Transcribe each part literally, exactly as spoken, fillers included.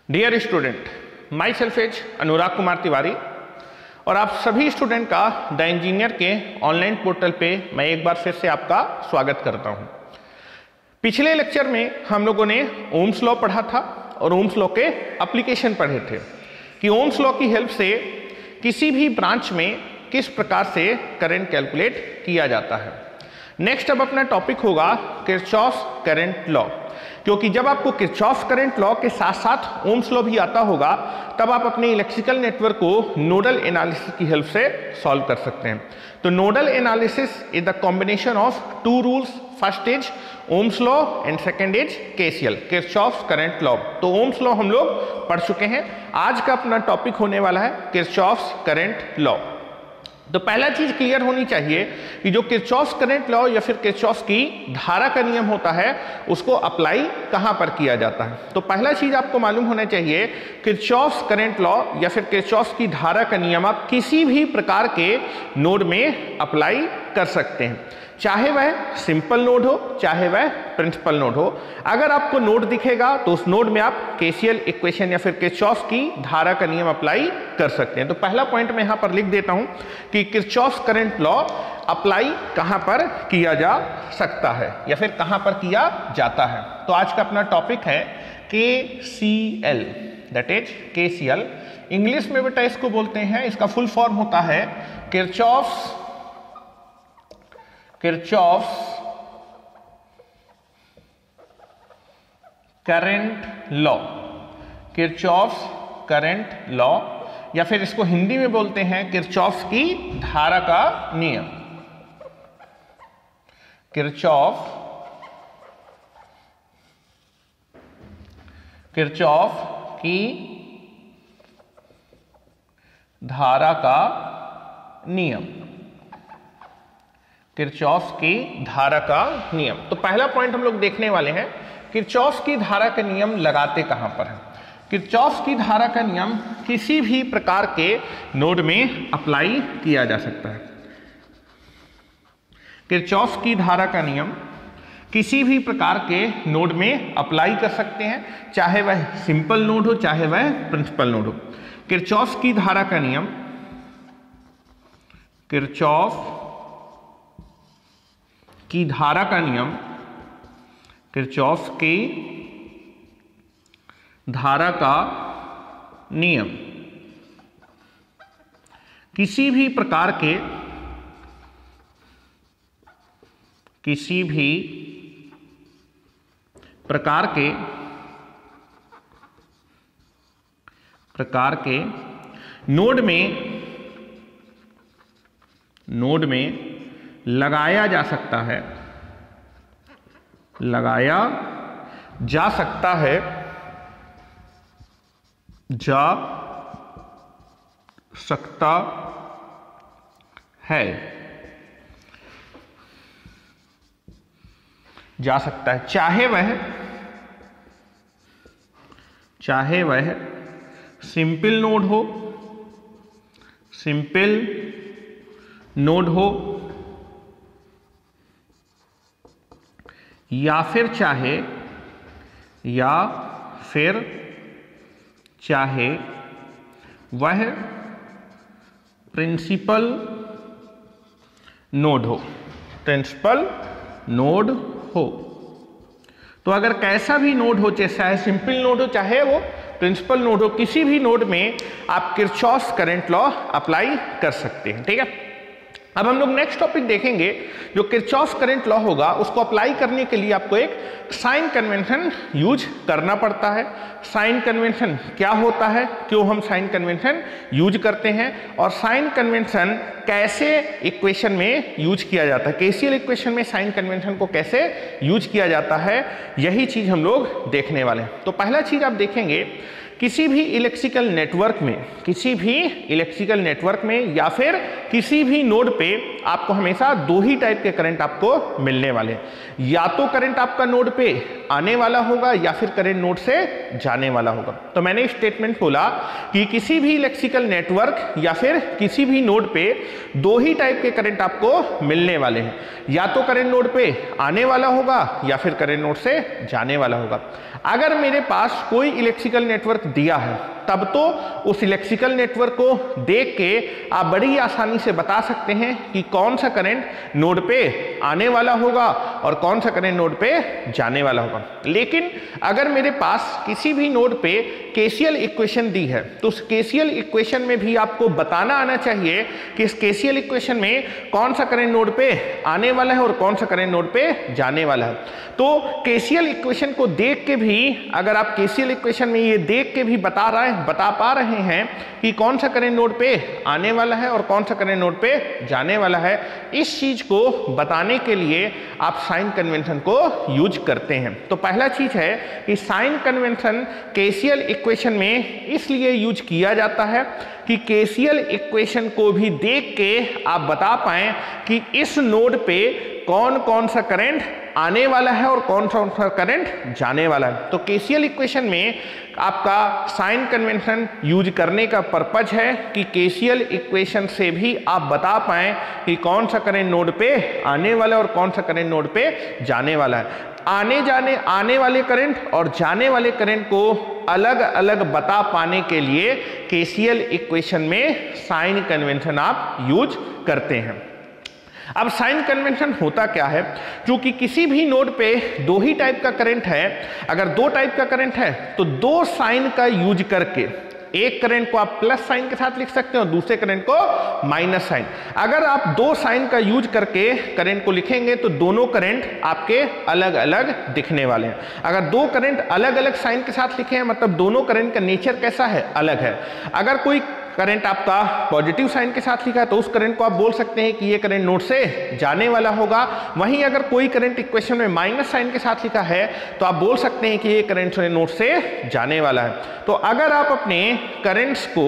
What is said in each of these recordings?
Dear student, myself is Anurag Kumar Tiwari और आप सभी स्टूडेंट का द इंजीनियर के ऑनलाइन पोर्टल पे मैं एक बार फिर से आपका स्वागत करता हूं। पिछले लेक्चर में हम लोगों ने ओम्स लॉ पढ़ा था और ओम्स लॉ के एप्लीकेशन पढ़े थे कि ओम्स लॉ की हेल्प से किसी भी ब्रांच में किस प्रकार से करंट कैलकुलेट किया जाता है। नेक्स्ट अब अपना टॉपिक होगा किरचॉफ्स करंट लॉ, क्योंकि जब आपको किरचॉफ्स करंट लॉ के साथ साथ ओम्स लॉ भी आता होगा तब आप अपने इलेक्ट्रिकल नेटवर्क को नोडल एनालिसिस की हेल्प से सॉल्व कर सकते हैं। तो nodal analysis is the combination of two rules, first is Ohm's law and second is KCL, Kirchhoff's current law. तो ओम्स लॉ हम लोग पढ़ चुके हैं, आज का अपना टॉपिक होने वाला है किरचॉफ्स करंट लॉ। तो पहला चीज क्लियर होनी चाहिए कि जो किरचॉफ्स करंट लॉ या फिर किरचॉफ्स की धारा का नियम होता है उसको अप्लाई कहां पर किया जाता है। तो पहला चीज आपको मालूम होना चाहिए, किरचॉफ्स करंट लॉ या फिर किरचॉफ्स की धारा का नियम आप किसी भी प्रकार के नोड में अप्लाई कर सकते हैं, चाहे वह सिंपल नोड हो चाहे वह प्रिंसिपल नोड हो। अगर आपको नोड दिखेगा तो उस नोड में आप केसीएल इक्वेशन या फिर किरचॉफ्स की धारा का नियम अप्लाई कर सकते हैं। तो पहला पॉइंट मैं यहां पर लिख देता हूं कि किरचॉफ्स करंट लॉ अप्लाई कहां पर किया जा सकता है या फिर कहां पर किया जाता है। तो आज का अपना टॉपिक है KCL, that is KCL. English में बेटा इसको बोलते हैं, इसका फुल फॉर्म होता है Kirchhoff's Kirchhoff's current law, Kirchhoff's current law, या फिर इसको हिंदी में बोलते हैं किरचॉफ्स की धारा का नियम। किरचॉफ किरचॉफ की धारा का नियम, किरचॉफ्स की धारा का नियम। तो पहला पॉइंट हम लोग देखने वाले हैं, किरचॉफ्स की धारा का नियम लगाते कहां पर है। किरचॉफ्स की धारा का नियम किसी भी प्रकार के नोड में अप्लाई किया जा सकता है। किरचॉफ्स की धारा का नियम किसी भी प्रकार के नोड में अप्लाई कर सकते हैं, चाहे वह सिंपल नोड हो चाहे वह प्रिंसिपल नोड हो। किरचॉफ्स की धारा का नियम, किरचॉफ की धारा का नियम, किरचॉफ्स की धारा का नियम किसी भी प्रकार के किसी भी प्रकार के प्रकार के नोड में नोड में लगाया जा सकता है लगाया जा सकता है जा सकता है जा सकता है चाहे वह चाहे वह सिंपल नोड हो सिंपल नोड हो या फिर चाहे या फिर चाहे वह प्रिंसिपल नोड हो प्रिंसिपल नोड हो। तो अगर कैसा भी नोड हो, चाहे सिंपल नोड हो चाहे वो प्रिंसिपल नोड हो, किसी भी नोड में आप किरचॉफ्स करंट लॉ अप्लाई कर सकते हैं। ठीक है, अब हम लोग नेक्स्ट टॉपिक देखेंगे। जो किरचॉफ्स करंट लॉ होगा उसको अप्लाई करने के लिए आपको एक साइन कन्वेंशन यूज करना पड़ता है। साइन कन्वेंशन क्या होता है, क्यों हम साइन कन्वेंशन यूज करते हैं और साइन कन्वेंशन कैसे इक्वेशन में यूज किया जाता है, केसीएल इक्वेशन में साइन कन्वेंशन को कैसे यूज किया जाता है, यही चीज हम लोग देखने वाले हैं। तो पहला चीज आप देखेंगे, किसी भी इलेक्ट्रिकल नेटवर्क में किसी भी इलेक्ट्रिकल नेटवर्क में या फिर किसी भी नोड पे आपको हमेशा दो ही टाइप के करंट आपको मिलने वाले हैं, या तो करंट आपका नोड पे आने वाला होगा या फिर करंट नोड से जाने वाला होगा। तो मैंने स्टेटमेंट बोला कि किसी भी इलेक्ट्रिकल नेटवर्क या फिर किसी भी नोड पे दो ही टाइप के करंट आपको मिलने वाले हैं, या तो करंट नोड पे आने वाला होगा या फिर करंट नोड से जाने वाला होगा। अगर मेरे पास कोई इलेक्ट्रिकल नेटवर्क दिया है तब तो उस इलेक्ट्रिकल नेटवर्क को देख के आप बड़ी आसानी से बता सकते हैं कि कौन सा करंट नोड पे आने वाला होगा और कौन सा करंट नोड पे जाने वाला होगा। लेकिन अगर मेरे पास किसी भी नोड पे केसीएल इक्वेशन दी है तो उस केसीएल इक्वेशन में भी आपको बताना आना चाहिए कि इस केसीएल इक्वेशन में कौन सा करंट नोड पे आने वाला है और कौन सा करंट नोड पे जाने वाला है। तो केसीएल इक्वेशन को देख के भी अगर आप केसीएल इक्वेशन में ये देख के भी बता रहे बता पा रहे हैं कि कौन सा करंट नोड पे आने वाला है और कौन सा करंट नोड पे जाने वाला है, इस चीज को बताने के लिए आप साइन कन्वेंशन को यूज करते हैं। तो पहला चीज है कि साइन कन्वेंशन केसीएल इक्वेशन में इसलिए यूज किया जाता है कि केसीएल इक्वेशन को भी देख के आप बता पाएं कि इस नोड पे कौन कौन सा करंट आने वाला है और कौन कौन सा करंट जाने वाला है। तो केसीएल इक्वेशन में आपका साइन कन्वेंशन यूज करने का पर्पज है कि केसीएल इक्वेशन से भी आप बता पाएं कि कौन सा करंट नोड पे आने वाला है और कौन सा करंट नोड पे जाने वाला है। आने जाने आने वाले करंट और जाने वाले करंट को अलग अलग बता पाने के लिए केसीएल इक्वेशन में साइन कन्वेंशन आप यूज करते हैं। अब साइन कन्वेंशन होता क्या है, क्योंकि किसी भी नोड पे दो ही टाइप का करंट है, अगर दो टाइप का करंट है तो दो साइन का यूज करके एक करंट को आप प्लस साइन के साथ लिख सकते हैं और दूसरे करंट को माइनस साइन। अगर आप दो साइन का यूज करके करंट को लिखेंगे तो दोनों करंट आपके अलग अलग दिखने वाले हैं। अगर दो करंट अलग अलग साइन के साथ लिखे हैं मतलब दोनों करंट का नेचर कैसा है, अलग है। अगर कोई करंट आपका पॉजिटिव साइन के साथ लिखा है तो उस करंट को आप बोल सकते हैं कि ये करंट नोड से जाने वाला होगा। वहीं अगर कोई करंट इक्वेशन में माइनस साइन के साथ लिखा है तो आप बोल सकते हैं कि ये करंट नोड से जाने वाला है। तो अगर आप अपने करंट्स को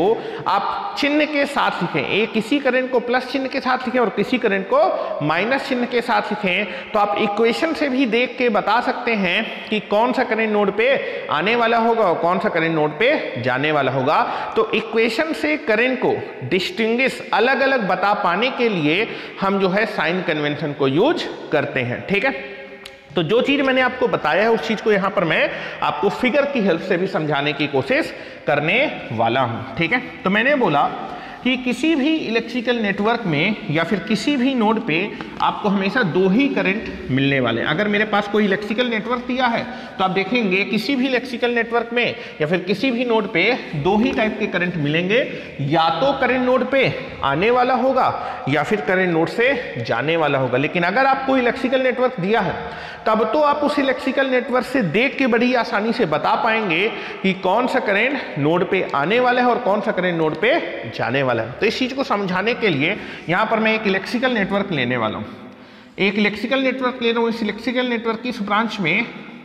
आप चिन्ह के साथ लिखें, एक किसी करंट को प्लस चिन्ह के साथ लिखें और किसी करंट को माइनस चिन्ह के साथ लिखें तो आप इक्वेशन से भी देख के बता सकते हैं कि कौन सा करंट नोड पे आने वाला होगा और कौन सा करंट नोड पे जाने वाला होगा। तो इक्वेशन से करंट को डिस्टिंग्विश अलग अलग बता पाने के लिए हम जो है साइन कन्वेंशन को यूज करते हैं। ठीक है, तो जो चीज मैंने आपको बताया है उस चीज को यहां पर मैं आपको फिगर की हेल्प से भी समझाने की कोशिश करने वाला हूं। ठीक है, तो मैंने बोला कि किसी भी इलेक्ट्रिकल नेटवर्क में या फिर किसी भी नोड पे आपको हमेशा दो ही करंट मिलने वाले हैं। अगर मेरे पास कोई इलेक्ट्रिकल नेटवर्क दिया है तो आप देखेंगे किसी भी इलेक्ट्रिकल नेटवर्क में या फिर किसी भी नोड पे दो ही टाइप के करंट मिलेंगे, या तो करंट नोड पे आने वाला होगा या फिर करंट नोड से जाने वाला होगा। लेकिन अगर आपको इलेक्ट्रिकल नेटवर्क दिया है तब तो आप उस इलेक्ट्रिकल नेटवर्क से देख के बड़ी आसानी से बता पाएंगे कि कौन सा करंट नोड पे आने वाला है और कौन सा करंट नोड पे जाने वाला है। तो इस चीज को समझाने के लिए यहां पर मैं एक इलेक्ट्रिकल नेटवर्क लेने वाला हूं, एक इलेक्ट्रिकल नेटवर्क ले रहा हूं। इस इलेक्ट्रिकल नेटवर्क की इस ब्रांच में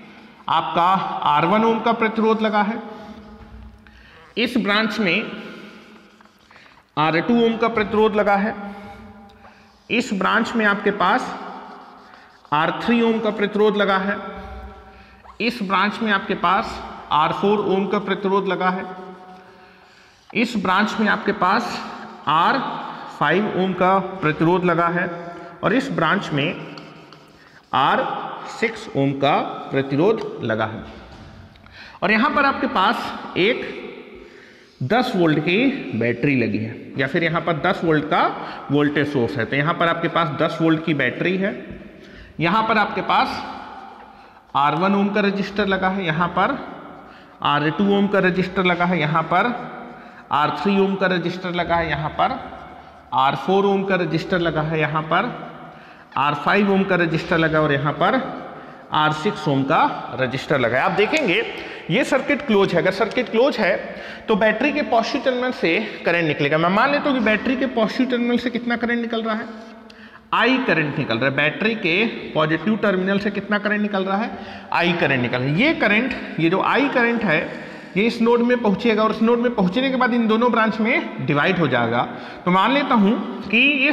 आपका आर वन ओम का प्रतिरोध लगा है, इस ब्रांच में आर टू ओम का प्रतिरोध लगा है, इस ब्रांच में आपके पास आर थ्री ओम का प्रतिरोध लगा है, इस ब्रांच में आपके पास आर फोर ओम का प्रतिरोध लगा है, इस ब्रांच में आपके पास आर फाइव ओम का प्रतिरोध लगा है और इस ब्रांच में आर सिक्स ओम का प्रतिरोध लगा है। और यहां पर आपके पास एक दस वोल्ट की बैटरी लगी है या फिर यहां पर दस वोल्ट का वोल्टेज सोर्स है। तो यहां पर आपके पास दस वोल्ट की बैटरी है, यहां पर आपके पास आर वन ओम का रजिस्टर लगा है, यहां पर आर टू ओम का रजिस्टर लगा है, यहां पर आर थ्री ओम का रजिस्टर लगा है, यहाँ पर आर फोर ओम का रजिस्टर लगा है, यहाँ पर आर फाइव ओम का रजिस्टर लगा और यहाँ पर आर सिक्स ओम का रजिस्टर लगा है। आप देखेंगे ये सर्किट क्लोज है। अगर सर्किट क्लोज है तो बैटरी के पॉजिटिव टर्मिनल से करंट निकलेगा। मैं मान लेता हूँ कि बैटरी के पॉजिटिव टर्मिनल से कितना करंट निकल रहा है, आई करंट निकल रहा है। बैटरी के पॉजिटिव टर्मिनल से कितना करंट निकल रहा है, आई करंट निकल रहा है। ये करंट, ये जो आई करंट है ये इस नोड में पहुंचेगा और इस नोड में पहुंचने के बाद इन दोनों ब्रांच में डिवाइड हो जाएगा। तो मान लेता हूं कि इस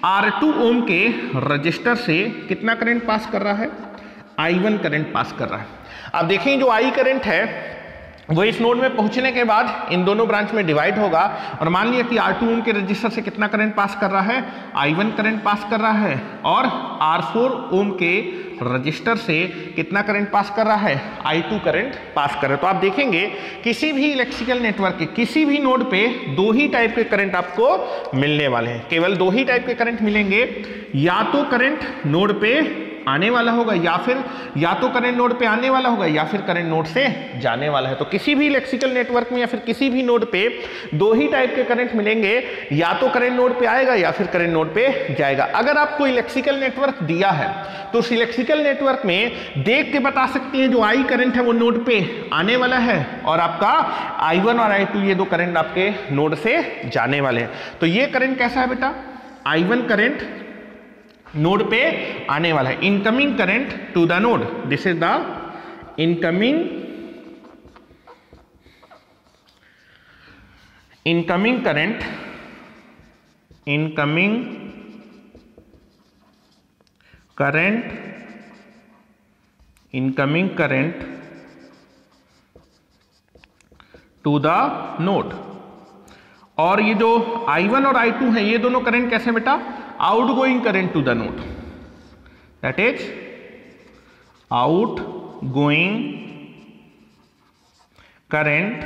आर टू ओम के रजिस्टर से कितना करंट पास कर रहा है, आई वन करंट पास कर रहा है। अब देखें जो आई करंट है वो इस नोड में पहुंचने के बाद इन दोनों ब्रांच में डिवाइड होगा और मान लिया कि आर टू ओम के रजिस्टर से कितना करंट पास कर रहा है, आई वन करंट पास कर रहा है, और आर फोर ओम के रजिस्टर से कितना करंट पास कर रहा है, आई टू करंट पास कर रहा है। तो आप देखेंगे किसी भी इलेक्ट्रिकल नेटवर्क के किसी भी नोड पे दो ही टाइप के करंट आपको मिलने वाले हैं, केवल दो ही टाइप के करंट मिलेंगे, या तो करंट नोड पे आने वाला होगा या फिर या तो करंट नोड पे आने वाला होगा या फिर करंट नोड से जाने वाला है। तो किसी भी इलेक्ट्रिकल नेटवर्क में या फिर किसी भी नोड पे दो ही टाइप के करंट मिलेंगे, या तो करंट नोड पे आएगा या फिर करंट नोड पे जाएगा। अगर आपको इलेक्ट्रिकल नेटवर्क दिया है तो उस इलेक्ट्रिकल नेटवर्क में देख के बता सकते हैं जो आई करंट है वो नोड पे आने वाला है और आपका आई वन और आई टू ये दो करंट आपके नोड से जाने वाले हैं। तो ये करंट कैसा है बेटा, आई वन करंट नोड पे आने वाला है, incoming current to the node, this is the incoming incoming current incoming current incoming current to the node. और ये जो आई वन और आई टू है ये दोनों करंट कैसे बेटा, outgoing current to the node, that is outgoing current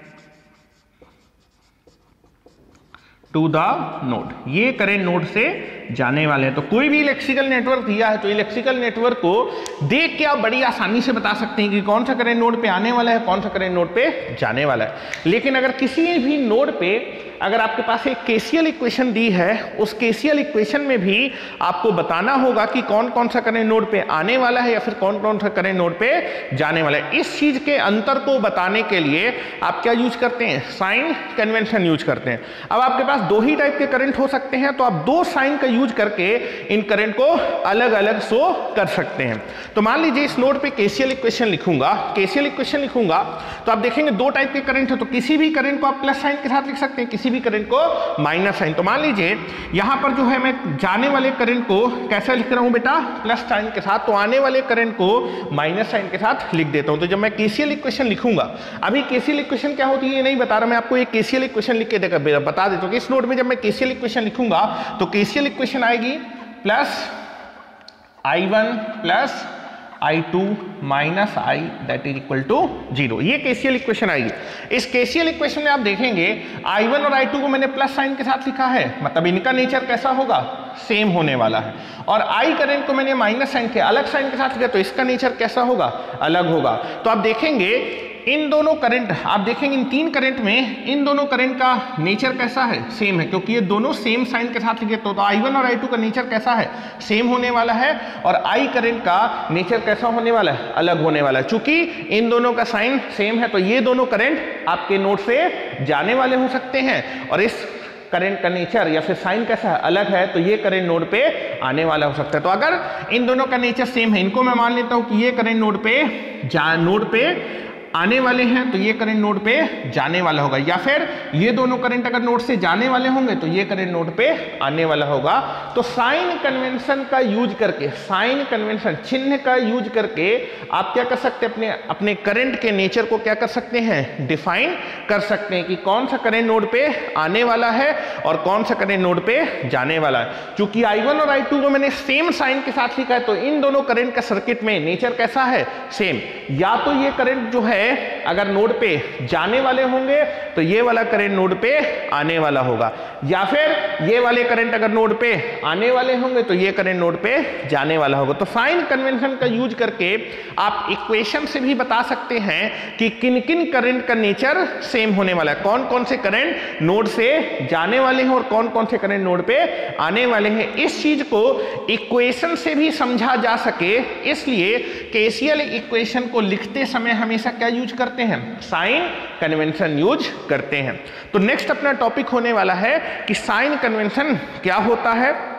to the node, ये करंट नोड से जाने वाले हैं। तो कोई भी इलेक्ट्रिकल नेटवर्क दिया है तो इलेक्ट्रिकल नेटवर्क को देख के आप बड़ी आसानी से बता सकते हैं कि कौन सा करंट नोड पे आने वाला है, कौन सा करंट नोड पे जाने वाला है। लेकिन अगर किसी भी नोड पे अगर आपके पास एक केसीएल इक्वेशन दी है, उस केसीएल इक्वेशन में भी आपको बताना होगा कि कौन कौन सा करंट नोड पे आने वाला है या फिर कौन कौन सा करंट नोड पे जाने वाला है। इस चीज के अंतर को बताने के लिए आप क्या यूज करते हैं, साइन कन्वेंशन यूज करते हैं। अब आपके पास दो ही टाइप के करंट हो सकते हैं तो आप दो साइन का यूज करके इन करंट को अलग अलग शो कर सकते हैं। तो मान लीजिए इस नोड पे केसीएल इक्वेशन लिखूंगा, केसीएल इक्वेशन लिखूंगा तो आप देखेंगे दो टाइप के करंट है, तो किसी भी करंट को आप प्लस साइन के साथ लिख सकते हैं, किसी भी करंट को माइनस साइन। तो मान लीजिए यहां पर जो है मैं जाने वाले करंट को कैसे लिख रहा हूं बेटा, प्लस साइन के साथ, तो आने वाले करंट को माइनस साइन के साथ लिख देता हूं। तो जब मैं केसीएल इक्वेशन लिखूंगा, अभी केसीएल इक्वेशन क्या होती है ये नहीं बता रहा, मैं आपको एक केसीएल इक्वेशन लिख के देकर बता देता हूं कि इस नोड में जब मैं केसीएल इक्वेशन लिखूंगा तो केसीएल इक्वेशन आएगी plus I one plus I two minus I that is equal to zero, ये केसीएल इक्वेशन आएगी। इस केसीएल इक्वेशन में आप देखेंगे आई वन और आई टू को मैंने प्लस साइन के साथ लिखा है, मतलब इनका नेचर कैसा होगा, सेम होने वाला है। और आई करंट को मैंने माइनस साइन के अलग साइन के साथ लिखा तो इसका नेचर कैसा होगा, अलग होगा। तो आप देखेंगे इन दोनों करंट, आप देखेंगे इन तीन करंट में इन दोनों करंट का नेचर कैसा है, सेम है, क्योंकि ये दोनों सेम साइन के साथ लिखे तो, तो आई वन और आई टू का नेचर कैसा है, सेम होने वाला है, और आई करंट का नेचर कैसा होने वाला है, अलग होने वाला है। चूंकि इन दोनों का साइन सेम है तो ये दोनों करंट आपके नोड से जाने वाले हो सकते हैं, और इस करंट का नेचर या फिर साइन कैसा है, अलग है, तो ये करंट नोड पे आने वाला हो सकता है। तो अगर इन दोनों का नेचर सेम है, इनको मैं मान लेता हूं कि ये करंट नोड पे जा नोड पे आने वाले हैं तो ये करंट नोड पे जाने वाला होगा, या फिर ये दोनों करंट अगर नोड से जाने वाले होंगे तो ये करंट नोड पे आने वाला होगा। तो साइन कन्वेंशन का यूज करके, साइन कन्वेंशन चिन्ह का यूज करके आप क्या कर सकते हैं, अपने अपने करंट के नेचर को क्या कर सकते हैं, डिफाइन कर सकते हैं कि कौन सा करंट नोड पे आने वाला है और कौन सा करंट नोड पे जाने वाला है। चूंकि आई वन और आई टू को मैंने सेम साइन के साथ लिखा है तो इन दोनों करंट का सर्किट में नेचर कैसा है, सेम। या तो ये करंट जो है अगर नोड पे जाने वाले होंगे तो ये वाला करंट नोड पे आने वाला होगा, या फिर ये वाले करंट अगर नोड पे आने वाले होंगे तो ये करंट नोड पे जाने वाला होगा। तो साइन कन्वेंशन का यूज करके आप इक्वेशन से भी बता सकते हैं कि किन किन करंट का नेचर सेम होने वाला है, कौन कौन से करंट नोड से जाने वाले हैं और कौन कौन से करंट नोड पे आने वाले हैं। इस चीज को इक्वेशन से भी समझा जा सके, इसलिए केसीएल इक्वेशन को लिखते समय हमेशा क्या यूज करते हैं, साइन कन्वेंशन यूज करते हैं। तो नेक्स्ट अपना टॉपिक होने वाला है कि साइन कन्वेंशन क्या होता है,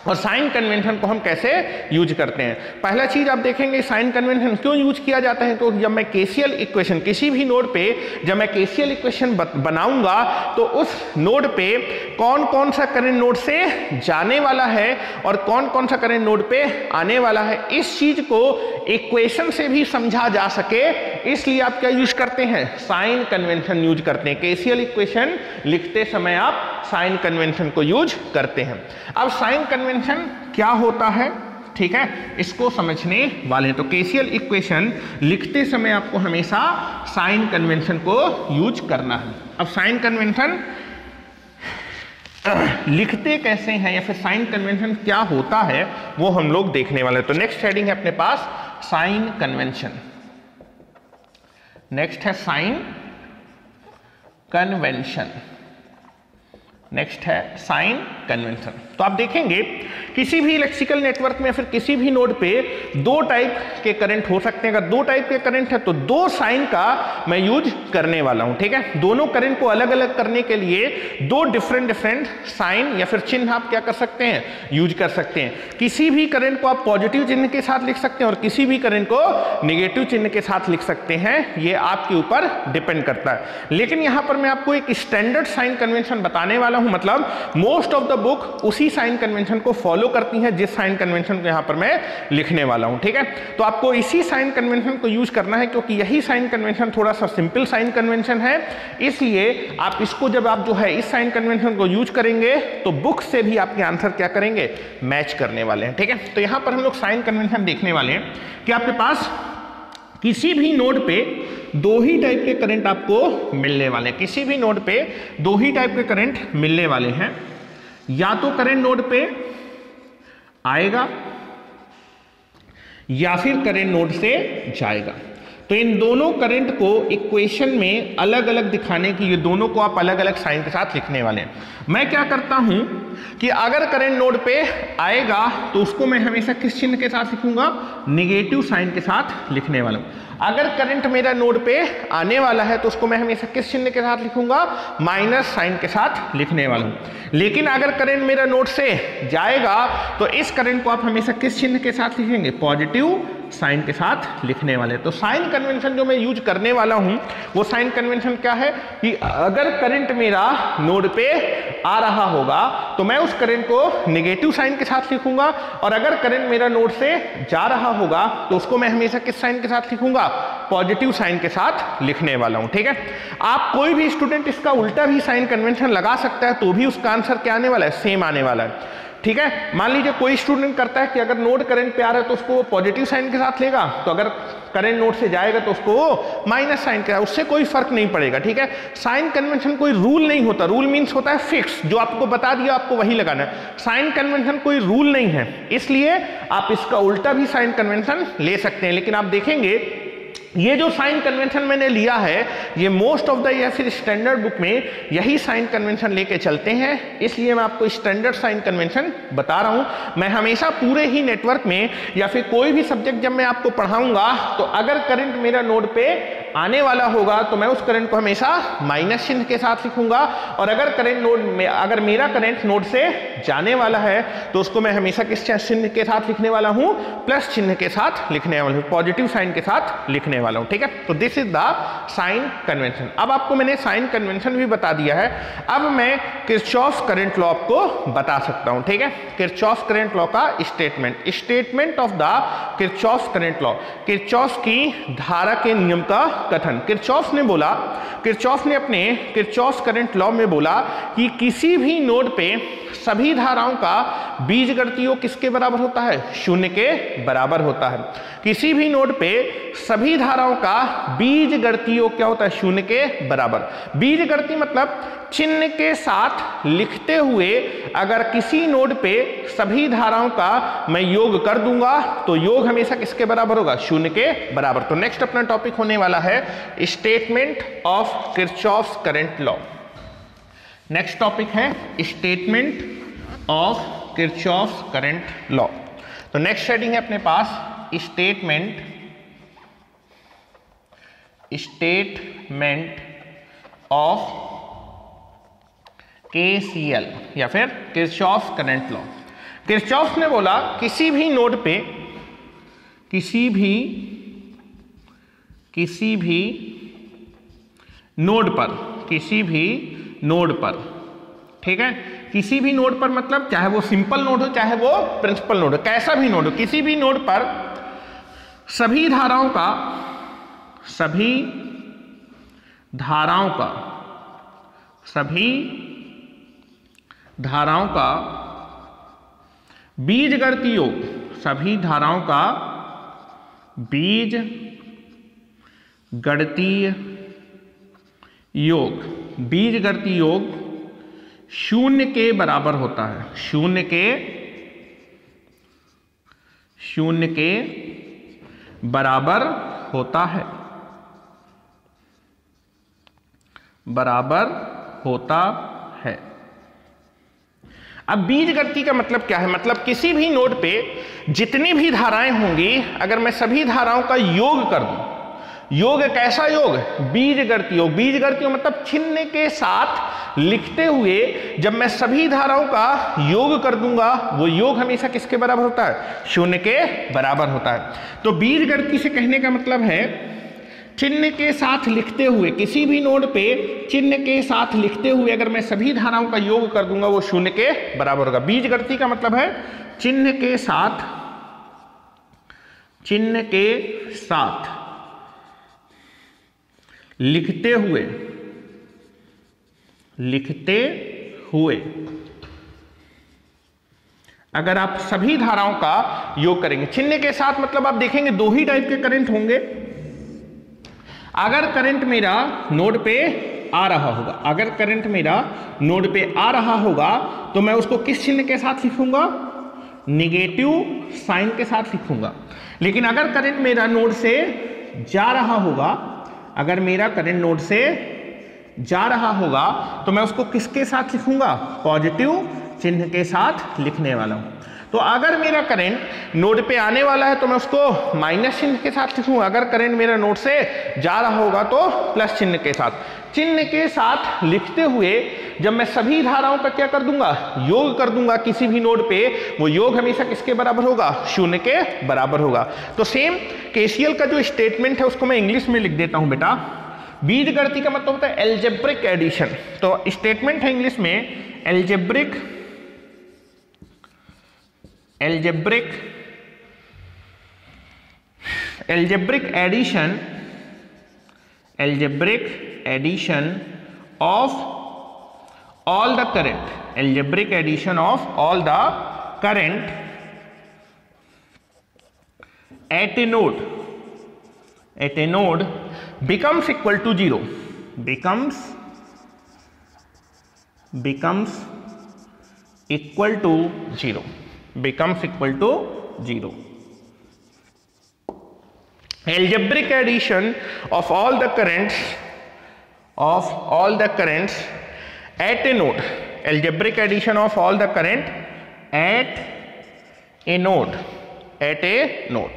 और साइन कन्वेंशन को हम कैसे यूज करते हैं। पहला चीज आप देखेंगे साइन कन्वेंशन क्यों यूज किया जाता है, तो जब मैं केसीएल इक्वेशन किसी भी नोड पे जब मैं केसीएल इक्वेशन बनाऊंगा तो उस नोड पे कौन कौन सा करंट नोड से जाने वाला है और कौन कौन सा करंट नोड पे आने वाला है, इस चीज को इक्वेशन से भी समझा जा सके, इसलिए आप क्या यूज करते हैं, साइन कन्वेंशन यूज करते हैं। केसीएल इक्वेशन लिखते समय आप साइन कन्वेंशन को यूज करते हैं। अब साइन कन्वेंशन क्या होता है, ठीक है, इसको समझने वाले हैं। तो केसीएल इक्वेशन लिखते समय आपको हमेशा साइन कन्वेंशन को यूज करना है। अब साइन कन्वेंशन लिखते कैसे हैं या फिर साइन कन्वेंशन क्या होता है वो हम लोग देखने वाले हैं। तो नेक्स्ट हेडिंग है अपने पास साइन कन्वेंशन। नेक्स्ट है साइन कन्वेंशन। नेक्स्ट है साइन कन्वेंशन। तो आप देखेंगे किसी भी इलेक्ट्रिकल नेटवर्क में फिर किसी भी नोड पे दो टाइप के करंट हो सकते हैं। अगर दो टाइप के करंट है तो दो साइन का मैं यूज करने वाला हूं, ठीक है। दोनों करंट को अलग अलग करने के लिए दो डिफरेंट डिफरेंट साइन या फिर चिन्ह आप क्या कर सकते हैं, यूज कर सकते हैं। किसी भी करंट को आप पॉजिटिव चिन्ह के साथ लिख सकते हैं और किसी भी करंट को नेगेटिव चिन्ह के साथ लिख सकते हैं, ये आपके ऊपर डिपेंड करता है। लेकिन यहां पर मैं आपको एक स्टैंडर्ड साइन कन्वेंशन बताने वाला हूं, मतलब मोस्ट ऑफ द बुक उसी साइन कन्वेंशन को फॉलो करती है जिस साइन कन्वेंशन को यहां पर मैं लिखने वाला हूं, ठीक है। तो आपको इसी साइन कन्वेंशन को यूज करना है क्योंकि यही साइन कन्वेंशन थोड़ा सा सिंपल साइन कन्वेंशन है, इसलिए आप इसको जब आप जो है इस साइन कन्वेंशन को यूज करेंगे तो बुक से भी आपके आंसर क्या करेंगे, मैच करने वाले हैं, ठीक है। तो यहां पर हम लोग साइन कन्वेंशन देखने वाले हैं कि आपके पास किसी भी नोड पे दो ही टाइप के करंट आपको मिलने वाले हैं। किसी भी नोड पे दो ही टाइप के करंट मिलने वाले हैं, या तो करंट नोड पे आएगा या फिर करंट नोड से जाएगा। तो इन दोनों करंट को इक्वेशन में अलग अलग दिखाने की, ये दोनों को आप अलग अलग साइन के साथ लिखने वाले हैं। मैं क्या करता हूं कि अगर करंट नोड पे आएगा तो उसको मैं हमेशा किस चिन्ह के साथ लिखूंगा, निगेटिव साइन के साथ लिखने वाला हूं। अगर करंट मेरा नोड पे आने वाला है तो उसको मैं हमेशा किस चिन्ह के साथ लिखूंगा, माइनस साइन के साथ लिखने वाला हूं। लेकिन अगर करंट मेरा नोड से जाएगा तो इस करंट को आप हमेशा किस चिन्ह के साथ लिखेंगे, पॉजिटिव साइन के साथ लिखने वाले। तो साइन कन्वेंशन जो मैं यूज करने वाला हूं वो साइन कन्वेंशन क्या है कि अगर करंट मेरा नोड पे आ रहा होगा तो मैं उस करंट को नेगेटिव साइन के साथ लिखूंगा, और अगर करंट मेरा नोड से जा रहा होगा तो उसको मैं हमेशा किस साइन के साथ लिखूंगा, पॉजिटिव साइन के साथ लिखने वाला हूं, ठीक है। आप कोई भी स्टूडेंट इसका उल्टा भी साइन कन्वेंशन लगा सकता है तो भी उसका आंसर क्या आने वाला है, सेम आने वाला है, ठीक है। मान लीजिए कोई स्टूडेंट करता है कि अगर नोड करंट पे आ रहा है तो उसको पॉजिटिव साइन के साथ लेगा, तो अगर करंट नोड से जाएगा तो उसको माइनस साइन के साथ, उससे कोई फर्क नहीं पड़ेगा, ठीक है। साइन कन्वेंशन कोई रूल नहीं होता, रूल मीन्स होता है फिक्स, जो आपको बता दिया आपको वही लगाना है। साइन कन्वेंशन कोई रूल नहीं है, इसलिए आप इसका उल्टा भी साइन कन्वेंशन ले सकते हैं। लेकिन आप देखेंगे ये जो साइन कन्वेंशन मैंने लिया है ये मोस्ट ऑफ द या फिर स्टैंडर्ड बुक में यही साइन कन्वेंशन लेके चलते हैं, इसलिए मैं आपको स्टैंडर्ड साइन कन्वेंशन बता रहा हूं। मैं हमेशा पूरे ही नेटवर्क में या फिर कोई भी सब्जेक्ट जब मैं आपको पढ़ाऊंगा तो अगर करंट मेरा नोड पे आने वाला होगा तो मैं उस करंट को हमेशा माइनस चिन्ह के साथ लिखूंगा, और अगर करंट नोड में अगर मेरा करंट नोड से जाने वाला है तो उसको मैं हमेशा किस चिन्ह के साथ लिखने वाला हूं, प्लस चिन्ह के साथ लिखने वाला हूं, पॉजिटिव साइन के साथ लिखने वाला हूं, ठीक है। तो this is the sign convention. अब आपको मैंने साइन कन्वेंशन भी बता दिया है, अब मैं किरचॉफ करंट लॉ आपको बता सकता हूं, ठीक है। किरचॉफ करंट लॉ का statement, statement of the Kirchhoff current law, Kirchhoff की धारा के नियम का कथन। किरचॉफ ने बोला, किरचॉफ ने अपने किरचॉफ करंट लॉ में बोला कि किसी भी नोड पे सभी धाराओं का बीजगणित योग किसके बराबर होता है, शून्य के बराबर होता है। किसी भी नोड पे सभी धाराओं का बीजगणित योग क्या होता है, शून्य के बराबर। बीजगणित मतलब चिन्ह के साथ लिखते हुए अगर किसी नोड पे सभी धाराओं का मैं योग कर दूंगा तो योग हमेशा किसके बराबर होगा, शून्य के बराबर। तो नेक्स्ट अपना टॉपिक होने वाला है statement of Kirchhoff current law. Next topic है statement of Kirchhoff current law. तो नेक्स्ट हेडिंग है अपने पास स्टेटमेंट, स्टेटमेंट ऑफ केसीएल या फिर किरचॉफ करंट लॉ। किरचॉफ ने बोला किसी भी नोड पे किसी भी किसी भी नोड पर किसी भी नोड पर ठीक है, किसी भी नोड पर मतलब चाहे वो सिंपल नोड हो चाहे वो प्रिंसिपल नोड हो, कैसा भी नोड हो, किसी भी नोड पर सभी धाराओं का सभी धाराओं का सभी धाराओं का बीजगणितीय योग सभी धाराओं का बीज गणितीय योग बीजगणितीय योग शून्य के बराबर होता है शून्य के शून्य के बराबर होता है बराबर होता है। अब बीजगणितीय का मतलब क्या है, मतलब किसी भी नोड पे जितनी भी धाराएं होंगी अगर मैं सभी धाराओं का योग कर दूं, योग कैसा योग, बीजगणितीय योग। बीजगणितीय मतलब चिन्ह के साथ लिखते हुए जब मैं सभी धाराओं का योग कर दूंगा वो योग हमेशा किसके बराबर होता है, शून्य के बराबर होता है। तो बीजगणितीय से कहने का मतलब है चिन्ह के साथ लिखते हुए, किसी भी नोड पे चिन्ह के साथ लिखते हुए अगर मैं सभी धाराओं का योग कर दूंगा वो शून्य के बराबर होगा। बीजगणितीय का मतलब है चिन्ह के साथ चिन्ह के साथ लिखते हुए लिखते हुए अगर आप सभी धाराओं का योग करेंगे, चिन्ह के साथ मतलब आप देखेंगे दो ही टाइप के करंट होंगे। अगर करंट मेरा नोड पे आ रहा होगा अगर करंट मेरा नोड पे आ रहा होगा तो मैं उसको किस चिन्ह के साथ लिखूंगा, निगेटिव साइन के साथ लिखूंगा। लेकिन अगर करंट मेरा नोड से जा रहा होगा अगर मेरा करंट नोड से जा रहा होगा तो मैं उसको किसके साथ लिखूंगा, पॉजिटिव चिन्ह के साथ लिखने वाला हूं। तो अगर मेरा करंट नोड पे आने वाला है तो मैं उसको माइनस चिन्ह के साथ लिखूंगा, अगर करंट मेरा नोड से जा रहा होगा तो प्लस चिन्ह के साथ। चिन्ह के साथ लिखते हुए जब मैं सभी धाराओं का क्या कर दूंगा, योग कर दूंगा किसी भी नोड पे, वो योग हमेशा किसके बराबर होगा, शून्य के बराबर होगा। तो सेम केसीएल का जो स्टेटमेंट है उसको मैं इंग्लिश में लिख देता हूं बेटा। बीजगणितीय का मतलब होता है एल्जेब्रिक एडिशन। तो स्टेटमेंट है इंग्लिश में algebraic algebraic algebraic addition algebraic addition of all the current algebraic addition of all the current at a node at a node becomes equal to zero becomes becomes equal to zero becomes equal to zero. Algebraic addition of all the currents of all the currents at a node algebraic addition of all the current at a node at a node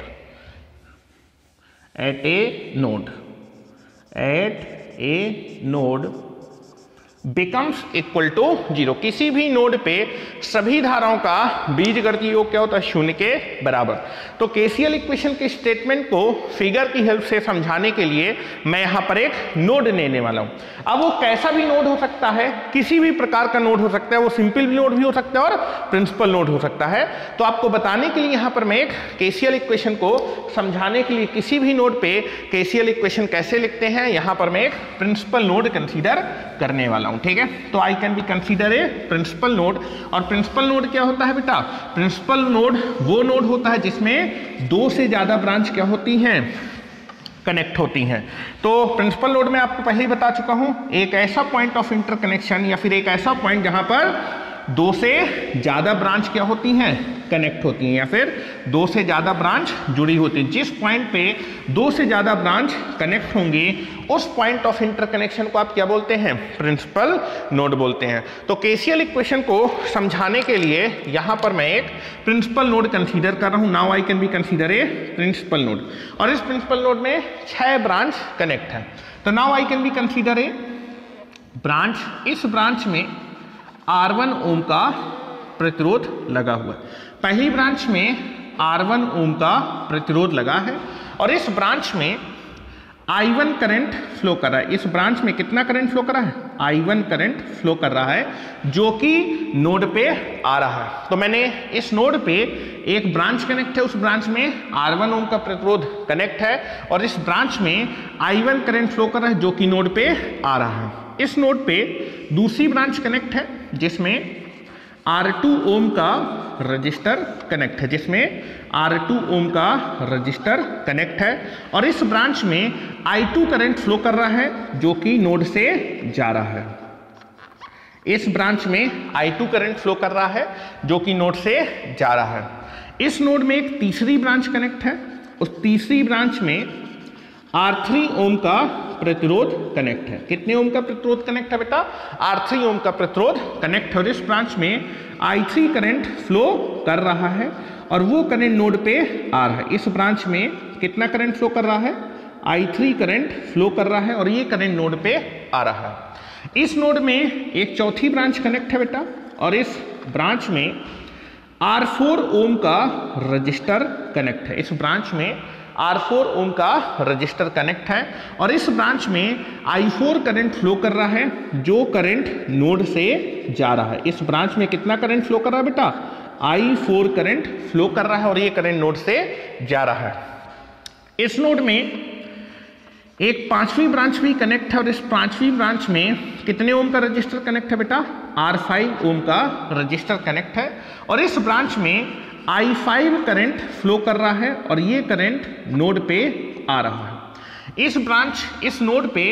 at a node at a node becomes equal to zero। किसी भी node पे सभी धाराओं का बीजगणितीय योग क्या होता है, शून्य के बराबर। तो केसीएल इक्वेशन के स्टेटमेंट को फिगर की हेल्प से समझाने के लिए मैं यहां पर एक नोड लेने वाला हूं। अब वो कैसा भी नोड हो सकता है, किसी भी प्रकार का नोड हो सकता है, वो सिंपल नोड भी हो सकता है और प्रिंसिपल नोड हो सकता है। तो आपको बताने के लिए यहां पर मैं एक केसीएल इक्वेशन को समझाने के लिए किसी भी नोड पे केसीएल इक्वेशन कैसे लिखते हैं, यहां पर मैं एक प्रिंसिपल नोड कंसीडर करने वाला हूं। ठीक है, तो I can be consider a principal node. और प्रिंसिपल नोड क्या होता है बेटा, प्रिंसिपल नोड वो नोड होता है जिसमें दो से ज्यादा ब्रांच क्या होती हैं, कनेक्ट होती हैं। तो प्रिंसिपल नोड में आपको पहले ही बता चुका हूं, एक ऐसा पॉइंट ऑफ इंटरकनेक्शन या फिर एक ऐसा पॉइंट जहां पर दो से ज्यादा ब्रांच क्या होती हैं, कनेक्ट होती हैं या फिर दो से ज्यादा ब्रांच जुड़ी होती है। जिस पॉइंट पे दो से ज्यादा ब्रांच कनेक्ट होंगे उस पॉइंट ऑफ इंटरकनेक्शन को आप क्या बोलते हैं, प्रिंसिपल नोड बोलते हैं। तो केसीएल इक्वेशन को समझाने के लिए यहां पर मैं एक प्रिंसिपल नोड कंसीडर कर रहा हूं। Now I can be consider a principal node. और इस प्रिंसिपल नोड में छह ब्रांच कनेक्ट है। तो now I can be consider a branch. इस ब्रांच में आर वन ओम का प्रतिरोध लगा हुआ है। पहली ब्रांच में आर वन ओम का प्रतिरोध लगा है और इस ब्रांच में आई वन करंट फ्लो कर रहा है। इस ब्रांच में कितना करंट फ्लो कर रहा है? आई वन करंट फ्लो कर रहा है जो कि नोड पे आ रहा है। तो मैंने इस नोड पे एक ब्रांच कनेक्ट है, उस ब्रांच में आर वन ओम का प्रतिरोध कनेक्ट है और इस ब्रांच में आई वन करंट फ्लो कर रहा है जो कि नोड पे आ रहा है। इस नोड पे दूसरी ब्रांच कनेक्ट है जिसमें आर टू ओम का रजिस्टर कनेक्ट है जिसमें आर टू ओम का रजिस्टर कनेक्ट है और इस ब्रांच में आई टू करंट फ्लो कर रहा है जो कि नोड से जा रहा है। इस ब्रांच में आई टू करंट फ्लो कर रहा है जो कि नोड से जा रहा है। इस नोड में एक तीसरी ब्रांच कनेक्ट है, उस तीसरी ब्रांच में आर थ्री ओम का प्रतिरोध कनेक्ट है। कितने ओम का प्रतिरोध कनेक्ट है बेटा? आर थ्री ओम का प्रतिरोध कनेक्ट है और इस ब्रांच में आई थ्री करंट फ्लो कर रहा है और वो करंट नोड पे आ रहा है। इस ब्रांच में कितना करंट फ्लो कर रहा है? आई थ्री करंट फ्लो कर रहा है और ये करंट नोड पे आ रहा है। इस नोड में एक चौथी ब्रांच कनेक्ट है बेटा और इस ब्रांच में आर फोर ओम का रजिस्टर कनेक्ट है। इस ब्रांच में आर फोर ओम का रजिस्टर कनेक्ट है और इस ब्रांच में आई फोर करंट फ्लो कर रहा है जो करंट नोड से जा रहा है। इस ब्रांच में कितना करंट फ्लो कर रहा है बेटा? आई फोर करंट फ्लो कर रहा है और ये करंट नोड से जा रहा है। इस नोड में एक पांचवी ब्रांच भी कनेक्ट है और इस पांचवी ब्रांच में कितने ओम का रजिस्टर कनेक्ट है बेटा? आर फाइव ओम का रजिस्टर कनेक्ट है और इस ब्रांच में आई फाइव करंट फ्लो कर रहा है और ये करंट नोड पे आ रहा है। इस ब्रांच इस नोड पे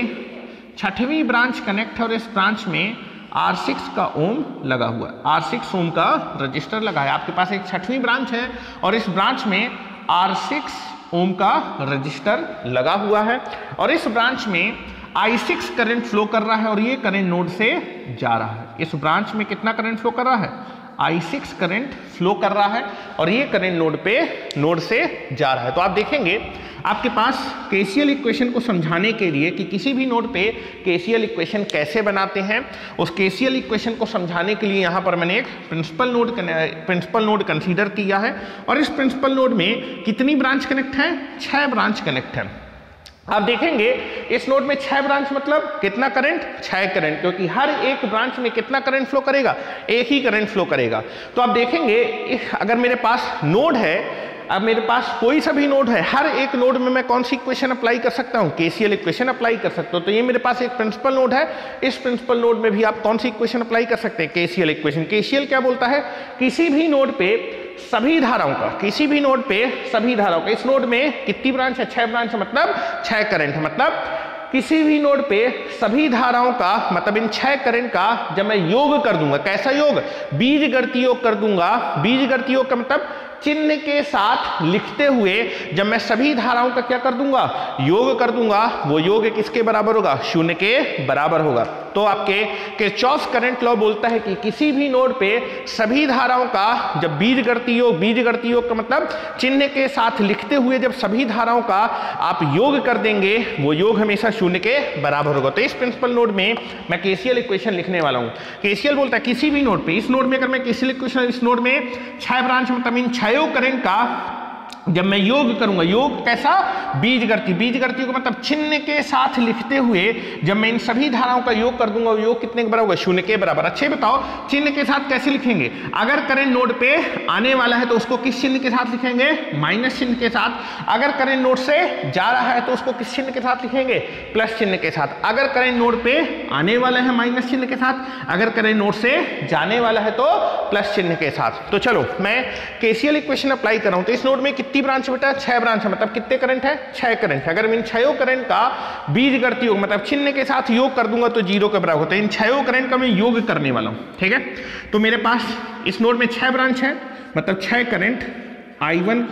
छठवीं ब्रांच कनेक्ट है और इस ब्रांच में आर सिक्स का ओम लगा हुआ है। आर सिक्स ओम का रजिस्टर लगा है। आपके पास एक छठवीं ब्रांच है और इस ब्रांच में आर सिक्स ओम का रजिस्टर लगा हुआ है और इस ब्रांच में आई सिक्स करंट फ्लो कर रहा है और ये करंट नोड से जा रहा है। इस ब्रांच में कितना करंट फ्लो कर रहा है? आई सिक्स करंट फ्लो कर रहा है और ये करंट नोड पे नोड से जा रहा है। तो आप देखेंगे आपके पास केसीएल इक्वेशन को समझाने के लिए कि किसी भी नोड पे केसीएल इक्वेशन कैसे बनाते हैं, उस केसीएल इक्वेशन को समझाने के लिए यहाँ पर मैंने एक principal node principal node consider किया है और इस प्रिंसिपल नोड में कितनी ब्रांच कनेक्ट है? छह ब्रांच कनेक्ट है। आप देखेंगे इस नोड में छह ब्रांच मतलब कितना करंट? छह करंट, क्योंकि हर एक ब्रांच में कितना करंट फ्लो करेगा? एक ही करंट फ्लो करेगा। तो आप देखेंगे अगर मेरे पास नोड है, अब मेरे पास कोई सा भी नोड है, हर एक नोड में मैं कौन सी इक्वेशन अप्लाई कर सकता हूं? केसीएल इक्वेशन अप्लाई कर सकता हूं। तो ये मेरे पास एक प्रिंसिपल नोड है, इस प्रिंसिपल नोड में भी आप कौन सी इक्वेशन अप्लाई कर सकते हैं? KCL equation. केसीएल क्या बोलता है? किसी भी नोड पे सभी धाराओं का, किसी भी नोड पे सभी धाराओं का, इस नोड में कितनी ब्रांच है? छह ब्रांच, मतलब छह करंट, मतलब किसी भी नोड पे सभी धाराओं का, मतलब इन छह करंट का जब मैं योग कर दूंगा, कैसा योग? बीजगणितीय योग कर दूंगा। बीजगणितीय योग का मतलब चिन्ह के साथ लिखते हुए जब मैं सभी धाराओं का क्या कर दूंगा? योग कर दूंगा। वो योग किसके बराबर होगा? शून्य के बराबर होगा। तो आपके किरचॉफ करंट लॉ बोलता है कि किसी भी नोड पे सभी धाराओं का जब बीजगणितीय योग, बीजगणितीय योग का मतलब चिन्ह के साथ लिखते हुए जब सभी धाराओं का आप योग कर देंगे, वो योग हमेशा शून्य के बराबर होगा। तो इस प्रिंसिपल नोड में मैं केसीएल इक्वेशन लिखने वाला हूं। केसीएल बोलता है किसी भी नोड पे, इस नोड में अगर मैं केसीएल इक्वेशन, इस नोड में छह ब्रांच मतलब इन छह करंट का जब मैं योग करूंगा, योग कैसा? बीजगणितीय। बीजगणितीय को मतलब चिन्ह के साथ लिखते हुए जब मैं इन सभी धाराओं का योग कर दूंगा, योग कितने के बराबर होगा? शून्य के बराबर। अच्छे बताओ चिन्ह के साथ कैसे लिखेंगे? अगर करंट नोड पे आने वाला है तो उसको किस चिन्ह के साथ लिखेंगे? माइनस चिन्ह के साथ। अगर करंट नोड से जा रहा है तो उसको किस चिन्ह के साथ लिखेंगे? प्लस चिन्ह के साथ। अगर करंट नोड पे आने वाला है माइनस चिन्ह के साथ, अगर करंट नोड से जाने वाला है तो प्लस चिन्ह के साथ। तो चलो मैं केसीएल इक्वेशन अप्लाई कर रहा हूं। तो इस नोड में कितनी ब्रांच बेटा? छह ब्रांच है, मतलब कितने करंट है? छह करंट। अगर मैं इन छह करंट का बीजगणितीय योग मतलब चिन्ह के साथ योग कर दूंगा तो जीरो के बराबर होता है। इन छह करंट का मैं योग करने वाला हूं, ठीक है? तो मेरे पास इस नोड में छह ब्रांच है, मतलब छह करंट आई वन।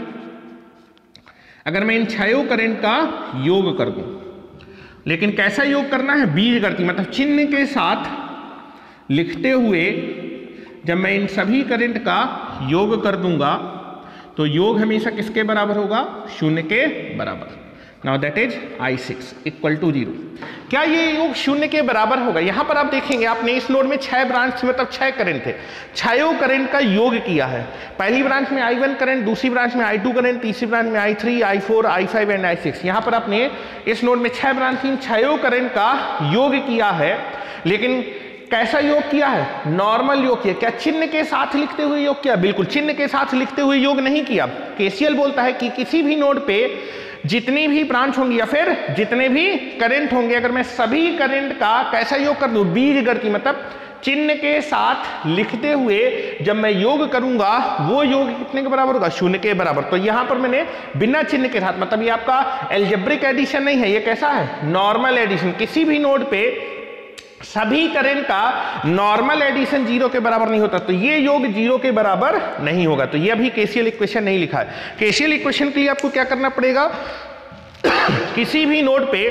अगर मैं इन छह करंट का योग कर दूं, लेकिन कैसा योग करना है? बीजगणितीय, मतलब चिन्ह के साथ लिखते हुए जब मैं इन सभी करंट का योग कर दूंगा तो योग हमेशा किसके बराबर होगा? शून्य के बराबर। Now that is I six equal to zero. क्या ये योग शून्य के बराबर होगा? यहां पर आप देखेंगे आपने इस नोड में छह ब्रांच मतलब छह करंट थे, छयों करंट का योग किया है। पहली ब्रांच में आई वन करंट, दूसरी ब्रांच में आई टू करंट, तीसरी ब्रांच में I three, I four, I five and I six. यहां पर आपने इस नोड में छह ब्रांच थी, छयों करंट का योग किया है। लेकिन कैसा योग किया है? नॉर्मल योग किया। क्या चिन्ह के साथ लिखते हुए योग किया? बिल्कुल चिन्ह के साथ लिखते हुए योग नहीं किया। केसीएल बोलता है कि किसी भी नोड पे जितनी भी ब्रांच होंगी या फिर जितने भी करंट होंगे, अगर मैं सभी करंट का कैसा योग कर दूं, बीजगणित मतलब चिन्ह के साथ लिखते हुए जब मैं योग करूंगा वो योग कितने के बराबर होगा? शून्य के बराबर। तो यहां पर मैंने बिना चिन्ह के साथ, मतलब ये आपका एल्जेब्रिक एडिशन नहीं है, ये कैसा है? Normal addition. किसी भी नोड पे सभी करंट का नॉर्मल एडिशन जीरो के बराबर नहीं होता, तो ये योग जीरो के बराबर नहीं होगा। तो ये अभी केसीएल इक्वेशन नहीं लिखा है। केसीएल इक्वेशन के लिए आपको क्या करना पड़ेगा? किसी भी नोड पे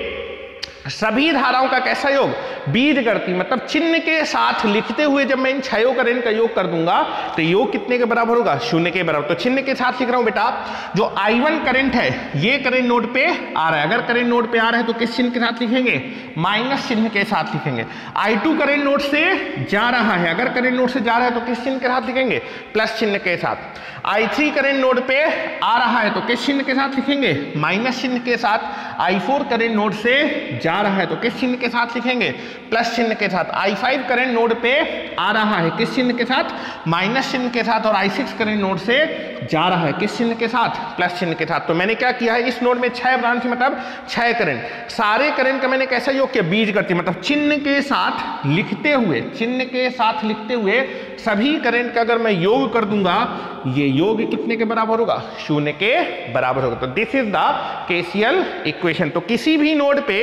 सभी धाराओं का कैसा योग? बीजगणित मतलब चिन्ह के साथ लिखते हुए जब मैं इन छयों करंट का योग कर दूंगा तो योग कितने के बराबर होगा? शून्य के बराबर। तो चिन्ह के साथ लिख रहा हूं बेटा, जो आई वन करंट है ये करंट नोड पे आ रहा है। अगर करंट नोड पे आ रहा है तो किस चिन्ह के साथ लिखेंगे? माइनस चिन्ह के साथ लिखेंगे। आई टू करंट नोड से जा रहा है, अगर करंट नोड से जा रहा है तो किस चिन्ह के साथ लिखेंगे? प्लस चिन्ह के साथ। आई थ्री करंट नोड पे आ रहा है तो किस चिन्ह के साथ लिखेंगे? माइनस चिन्ह के साथ। आई फोर करंट नोड से जा रहा है तो किस चिन्ह के साथ लिखेंगे? प्लस चिन्ह के साथ। आई फाइव करंट नोड पे आ रहा है किस चिन्ह के साथ? माइनस चिन्ह के साथ। और आई सिक्स करंट नोड से जा रहा है किस चिन्ह के साथ? प्लस चिन्ह के साथ। तो मैंने क्या किया है, इस नोड में छह ब्रांच मतलब छह करंट, सारे करंट का मैंने कैसा योग किया? बीजगणित मतलब चिन्ह के साथ लिखते हुए, चिन्ह के साथ लिखते हुए सभी करंट का अगर मैं योग कर दूंगा, ये योग कितने के बराबर होगा? शून्य के बराबर होगा। तो this is the KCL equation. तो किसी भी नोड पे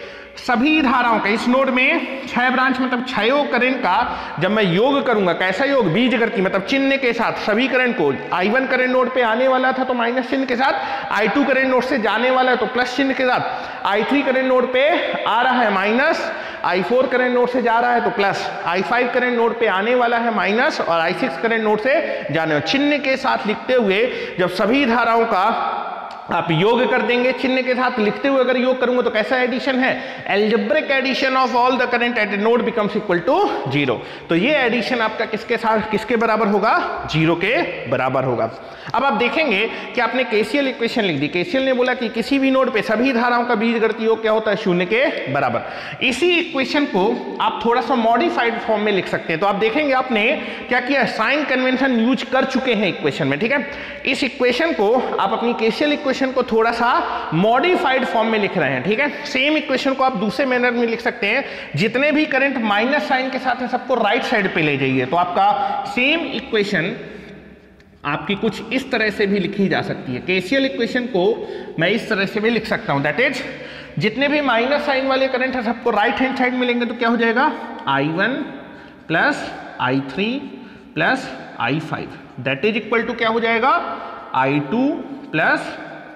सभी धाराओं का, इस नोड में छह ब्रांच मतलब छयों करंट का जब मैं योग करूंगा, कैसा योग? बीजगणित मतलब चिन्ह के साथ सभी करंट को। आई वन करंट नोड पे आने वाला था तो माइनस चिन्ह के साथ, आई टू करंट नोड से जाने वाला है तो प्लस चिन्ह के साथ, आई थ्री करंट नोड पे आ रहा है minus, I four current node से जा रहा है तो plus, I five current node पे आने वाला है माइनस, और आई सिक्स करंट नोड से जाने वाला। चिन्ह के साथ लिखते हुए जब सभी धाराओं का आप योग कर देंगे, चिन्ह के साथ लिखते हुए अगर योग करूंगा तो कैसा एडिशन है? Algebraic addition of all the current at a node becomes equal to zero. तो ये एडिशन आपका किसके साथ किसके बराबर होगा? जीरो के बराबर होगा। अब आप देखेंगे कि आपने केसीएल इक्वेशन लिख दी। केसीएल ने बोला कि किसी भी नोड पे सभी धाराओं का बीजगणित योग क्या होता है? शून्य के बराबर। इसी इक्वेशन को आप थोड़ा सा मॉडिफाइड फॉर्म में लिख सकते हैं। तो आप देखेंगे आपने क्या किया? साइन कन्वेंशन यूज कर चुके हैं इक्वेशन में, ठीक है। इस इक्वेशन को आप अपनी केसीएल इक्वेशन को थोड़ा सा मॉडिफाइड फॉर्म में लिख रहे हैं, ठीक है। सेम इक्वेशन को आप दूसरे मैनर में लिख सकते हैं। जितने भी करंट माइनस साइन के साथ है सबको राइट साइड पे ले जाइए, तो आपका सेम इक्वेशन आपकी कुछ इस तरह से भी लिखी जा सकती है। केसीएल इक्वेशन को मैं इस तरह से भी लिख सकता हूं, दैट इज जितने भी माइनस साइन वाले करंट है सबको राइट हैंड साइड में लेंगे तो क्या हो जाएगा? I one plus I three plus I five, that is equal to क्या हो जाएगा? I two plus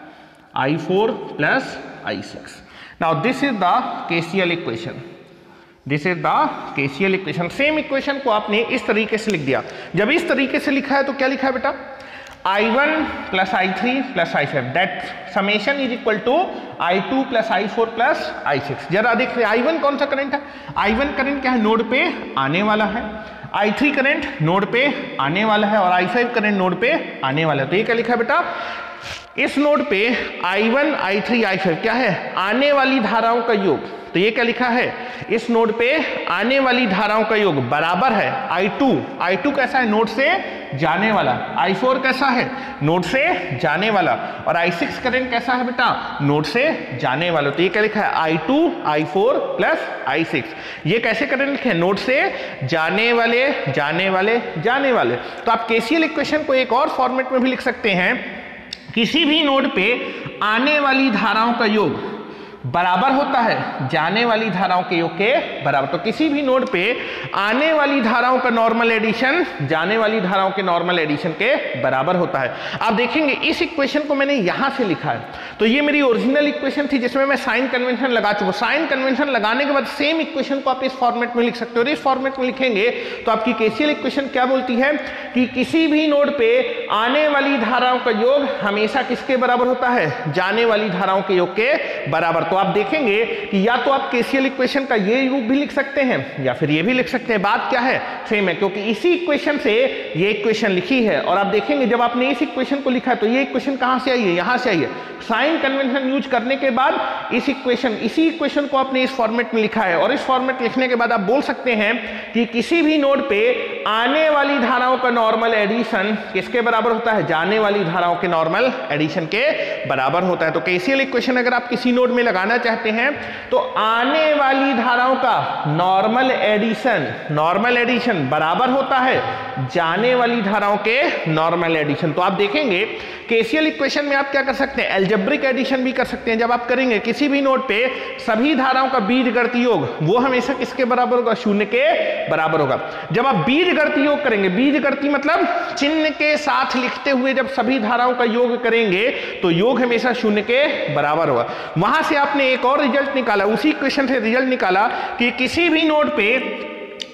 I four plus I six. Now this is the KCL equation, this is the KCL equation. Same equation को आपने इस तरीके से लिख दिया। जब इस तरीके से लिखा है तो क्या लिखा है बेटा? I one plus I three plus I five, that summation is equal to I two plus I four plus I six. जरा देखिए आई वन कौन सा करंट है? आई वन करंट क्या है? नोड पे आने वाला है। आई थ्री करंट नोड पे आने वाला है और आई फाइव करंट नोड पे आने वाला है। तो ये क्या लिखा है बेटा? इस नोड पे I one, I three, I five क्या है? आने वाली धाराओं का योग। तो ये क्या लिखा है? इस नोड पे आने वाली धाराओं का योग बराबर है आई टू। आई टू कैसा है? नोड से जाने वाला। आई फोर कैसा है? नोड से जाने वाला। और आई सिक्स करंट कैसा है बेटा? नोड से जाने वाला। तो ये क्या लिखा है? I two, I four plus I six. ये कैसे करंट लिखे? नोड से जाने वाले, जाने वाले, जाने वाले। तो आप केसीएल इक्वेशन को एक और फॉर्मेट में भी लिख सकते हैं। किसी भी नोड पे आने वाली धाराओं का योग बराबर होता है जाने वाली धाराओं के योग के बराबर। तो किसी भी नोड पे आने वाली धाराओं का नॉर्मल एडिशन जाने वाली धाराओं के नॉर्मल एडिशन के बराबर होता है। आप देखेंगे इस इक्वेशन को मैंने यहां से लिखा है, तो ये मेरी ओरिजिनल इक्वेशन थी जिसमें मैं साइन कन्वेंशन लगा चुका हूं। साइन कन्वेंशन लगाने के बाद सेम इक्वेशन को आप इस फॉर्मेट में लिख सकते हो, और इस फॉर्मेट में लिखेंगे तो आपकी केसीएल इक्वेशन क्या बोलती है कि किसी भी नोड पे आने वाली धाराओं का योग हमेशा किसके बराबर होता है, जाने वाली धाराओं के योग के बराबर। तो आप देखेंगे कि या तो आप केसीएल इक्वेशन का ये रूप भी लिख सकते हैं या फिर ये भी लिख सकते हैं, बात क्या है सेम है, क्योंकि इसी इक्वेशन से ये इक्वेशन लिखी है। और आप देखेंगे जब आपने इस इक्वेशन को लिखा है तो ये इक्वेशन कहां से आई है, यहां से आई है। साइन कन्वेंशन यूज करने के बाद इस इक्वेशन इसी इक्वेशन को आपने इस फॉर्मेट में लिखा है, और इस फॉर्मेट लिखने के बाद आप बोल सकते हैं कि किसी भी नोड पे आने वाली धाराओं का नॉर्मल एडिशन किसके बराबर होता है, जाने वाली धाराओं के नॉर्मल एडिशन के बराबर होता है। तो केसीएल इक्वेशन अगर आप किसी नोड में लगाना चाहते हैं तो आने वाली धाराओं का नॉर्मल एडिशन नॉर्मल एडिशन बराबर होता है जाने वाली धाराओं के नॉर्मल एडिशन। तो आप देखेंगे केसीएल इक्वेशन में आप क्या कर सकते हैं, एल्जेब्रिक एडिशन भी कर सकते हैं। जब आप करेंगे किसी भी नोड पे सभी धाराओं का बीजगणितीय योग वो हमेशा किसके बराबर होगा, शून्य के बराबर होगा। जब आप बीजगणितीय योग करेंगे, बीजगणितीय मतलब चिन्ह के साथ लिखते हुए जब सभी धाराओं का योग करेंगे तो योग हमेशा शून्य के बराबर होगा। वहां से आपने एक और रिजल्ट निकाला, उसी इक्वेशन से रिजल्ट निकाला कि किसी भी नोड पे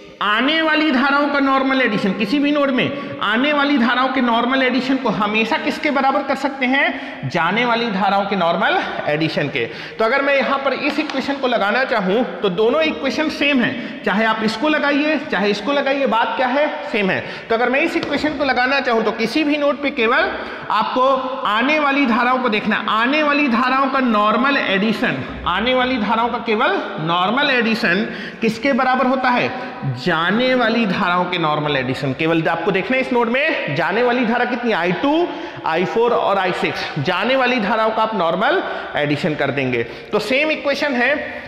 आने वाली धाराओं का नॉर्मल एडिशन, किसी भी नोड में आने वाली धाराओं के नॉर्मल एडिशन को हमेशा किसके बराबर कर सकते हैं, जाने वाली धाराओं के नॉर्मल एडिशन के। तो अगर मैं यहां पर इस इक्वेशन को लगाना चाहूं तो दोनों इक्वेशन सेम है, चाहे आप इसको लगाइए चाहे इसको लगाइए, बात क्या है सेम है। तो अगर मैं इस इक्वेशन को लगाना चाहूं तो किसी भी नोड पे केवल आपको आने वाली धाराओं को देखना, आने वाली धाराओं का नॉर्मल एडिशन आने वाली धाराओं का केवल नॉर्मल एडिशन किसके बराबर होता है, जाने वाली धाराओं के नॉर्मल एडिशन। केवल आपको देखना है इस नोड में जाने वाली धारा कितनी, आई टू, आई फोर और आई सिक्स, जाने वाली धाराओं का आप नॉर्मल एडिशन कर देंगे। तो सेम इक्वेशन है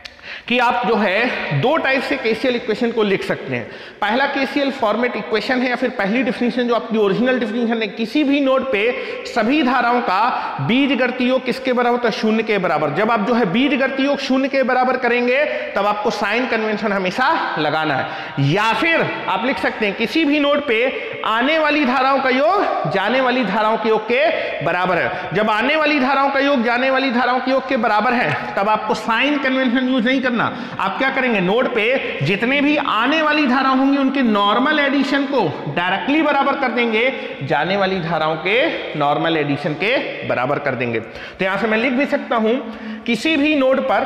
कि आप जो है दो टाइप से केसीएल इक्वेशन को लिख सकते हैं। पहला केसीएल फॉर्मेट इक्वेशन है या फिर पहली डिफिनीशन जो आपकी ओरिजिनल डिफिनीशन है, किसी भी नोड पे सभी धाराओं का बीजगणितीय योग किसके बराबर होता है, शून्य के बराबर। जब आप जो है बीजगणितीय योग शून्य के बराबर करेंगे तब आपको साइन कन्वेंशन हमेशा लगाना है। या फिर आप लिख सकते हैं किसी भी नोड पे आने वाली धाराओं का योग जाने वाली धाराओं के योग के बराबर है। जब आने वाली धाराओं का योग जाने वाली धाराओं के योग के बराबर है तब आपको साइन कन्वेंशन यूज नहीं करना। आप क्या करेंगे, नोड पे जितने भी आने वाली धारा होंगी उनके नॉर्मल एडिशन को डायरेक्टली बराबर कर देंगे, जाने वाली धाराओं के नॉर्मल एडिशन के बराबर कर देंगे। तो यहां से मैं लिख भी सकता हूं किसी भी नोड पर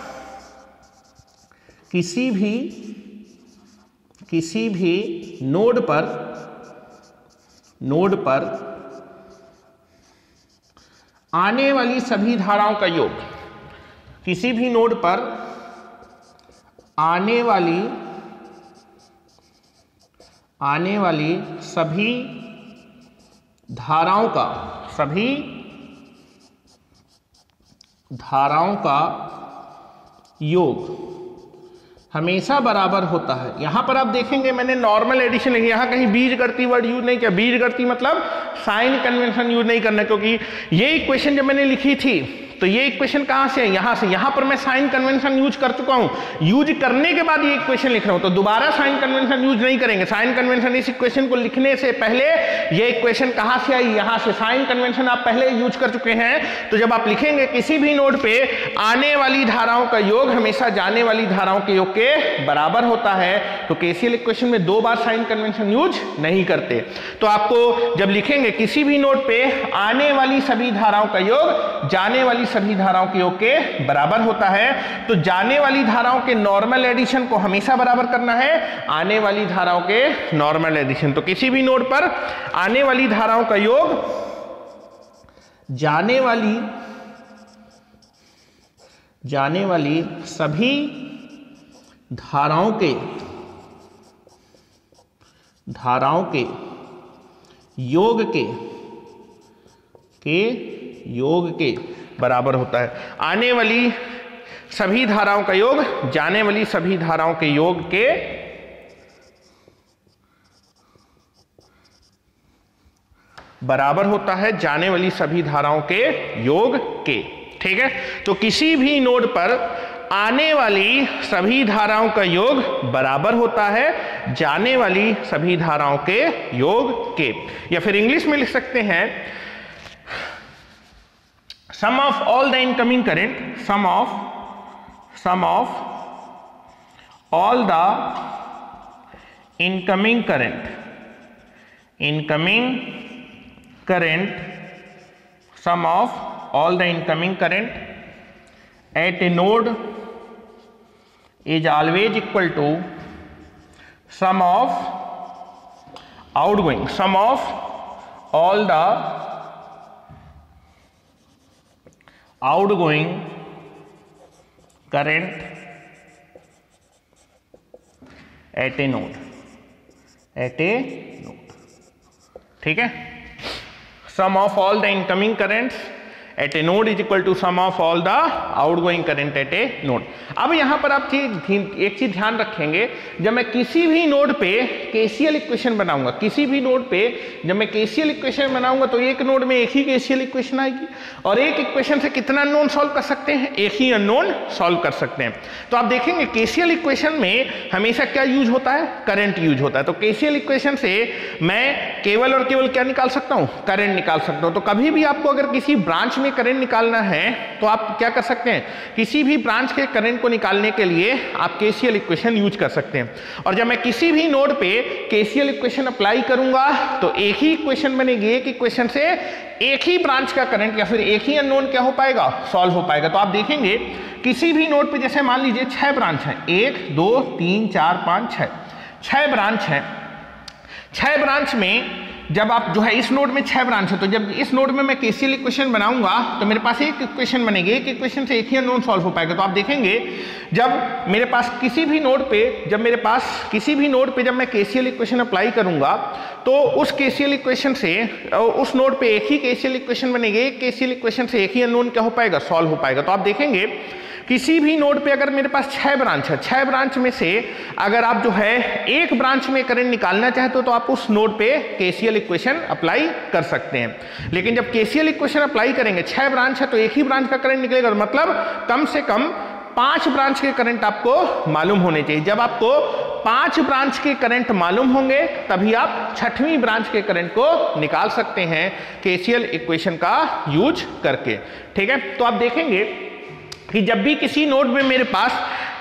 किसी भी किसी भी नोड पर नोड पर आने वाली सभी धाराओं का योग, किसी भी नोड पर आने वाली आने वाली सभी धाराओं का सभी धाराओं का योग हमेशा बराबर होता है। यहां पर आप देखेंगे मैंने नॉर्मल एडिशन लिखी, यहां कहीं बीजगणितीय वर्ड यूज नहीं किया। बीजगणितीय मतलब साइन कन्वेंशन यूज नहीं करना, क्योंकि ये इक्वेशन जब मैंने लिखी थी तो ये इक्वेशन कहां से है, यहां से। यहां पर मैं साइन कन्वेंशन यूज कर चुका हूं, यूज करने के बाद ये इक्वेशन लिख रहा हूं, तो दोबारा साइन कन्वेंशन यूज नहीं करेंगे। साइन कन्वेंशन इस इक्वेशन को लिखने से पहले ये इक्वेशन कहां से आई, यहां से। साइन कन्वेंशन आप पहले यूज कर चुके हैं। तो जब आप लिखेंगे किसी भी नोड पे आने वाली धाराओं का योग हमेशा जाने वाली धाराओं के योग के बराबर होता है, तो केसीएल इक्वेशन में दो बार साइन कन्वेंशन यूज नहीं करते। तो आपको जब लिखेंगे किसी भी नोड पे आने वाली सभी धाराओं का योग जाने वाली सभी धाराओं के योग के बराबर होता है, तो जाने वाली धाराओं के नॉर्मल एडिशन को हमेशा बराबर करना है आने वाली धाराओं के नॉर्मल एडिशन। तो किसी भी नोड पर आने वाली धाराओं का योग जाने वाली जाने वाली सभी धाराओं के धाराओं के योग के के योग के बराबर होता है। आने वाली सभी धाराओं का योग जाने वाली सभी धाराओं के योग के बराबर होता है जाने वाली सभी धाराओं के योग के। ठीक है। तो किसी भी नोड पर आने वाली सभी धाराओं का योग बराबर होता है जाने वाली सभी धाराओं के योग के, या फिर इंग्लिश में लिख सकते हैं sum of all the incoming current, sum of sum of all the incoming current, incoming current, sum of all the incoming current at a node is always equal to sum of outgoing, sum of all the outgoing current at a node, at a node, ठीक है। Sum of all the incoming currents at a node is equal to sum of all the outgoing current at a node। अब यहां पर आप चीज एक चीज ध्यान रखेंगे, जब मैं किसी भी नोड पे केसीएल इक्वेशन बनाऊंगा, किसी भी नोड पे जब मैं केसीएल इक्वेशन बनाऊंगा तो एक नोड में एक ही केसीएल इक्वेशन आएगी, और एक इक्वेशन से कितना अननोन सॉल्व कर सकते हैं, एक ही अननोन सॉल्व कर सकते हैं। तो आप देखेंगे केसीएल इक्वेशन में हमेशा क्या यूज होता है, करंट यूज होता है। तो केसीएल इक्वेशन से मैं केवल और केवल क्या निकाल सकता हूं, करंट निकाल सकता हूं। तो कभी भी आपको अगर किसी ब्रांच में करंट निकालना है तो आप क्या कर सकते हैं, किसी भी ब्रांच के करंट को निकालने के लिए आप केसीएल इक्वेशन यूज कर सकते हैं। और जब मैं किसी भी नोड पे केसीएल इक्वेशन अप्लाई करूंगा तो एक ही इक्वेशन बनेगी, एक इक्वेशन से एक ही ब्रांच का करंट या फिर एक ही अननोन क्या हो पाएगा, सॉल्व हो पाएगा। तो आप देखेंगे किसी भी नोड पे जैसे मान लीजिए छह ब्रांच है, एक दो तीन चार पांच छह, छह ब्रांच है। छह ब्रांच में जब आप जो है इस नोड में छह ब्रांच है, तो जब इस नोड में मैं केसीएल इक्वेशन बनाऊंगा तो मेरे पास एक इक्वेशन बनेगी, एक इक्वेशन से एक ही अननोन सॉल्व हो पाएगा। तो आप देखेंगे जब मेरे पास किसी भी नोड पे जब मेरे पास किसी भी नोड पे जब मैं केसीएल इक्वेशन अप्लाई करूंगा तो उस केसीएल इक्वेशन से उस नोड पे एक ही केसीएल इक्वेशन बनेगी, एक केसीएल इक्वेशन से एक ही अननोन क्या हो पाएगा, सॉल्व हो पाएगा। तो आप देखेंगे किसी भी नोड पे अगर मेरे पास छह ब्रांच है, छह ब्रांच में से अगर आप जो है एक ब्रांच में करंट निकालना चाहते हो तो आप उस नोड पे केसीएल इक्वेशन अप्लाई कर सकते हैं। लेकिन जब केसीएल इक्वेशन अप्लाई करेंगे, छह ब्रांच है तो एक ही ब्रांच का करंट निकलेगा, मतलब कम से कम पांच ब्रांच के करंट आपको मालूम होने चाहिए। जब आपको पांच ब्रांच के करंट मालूम होंगे तभी आप छठवीं ब्रांच के करंट को निकाल सकते हैं केसीएल इक्वेशन का यूज करके, ठीक है। तो आप देखेंगे कि जब भी किसी नोड में मेरे पास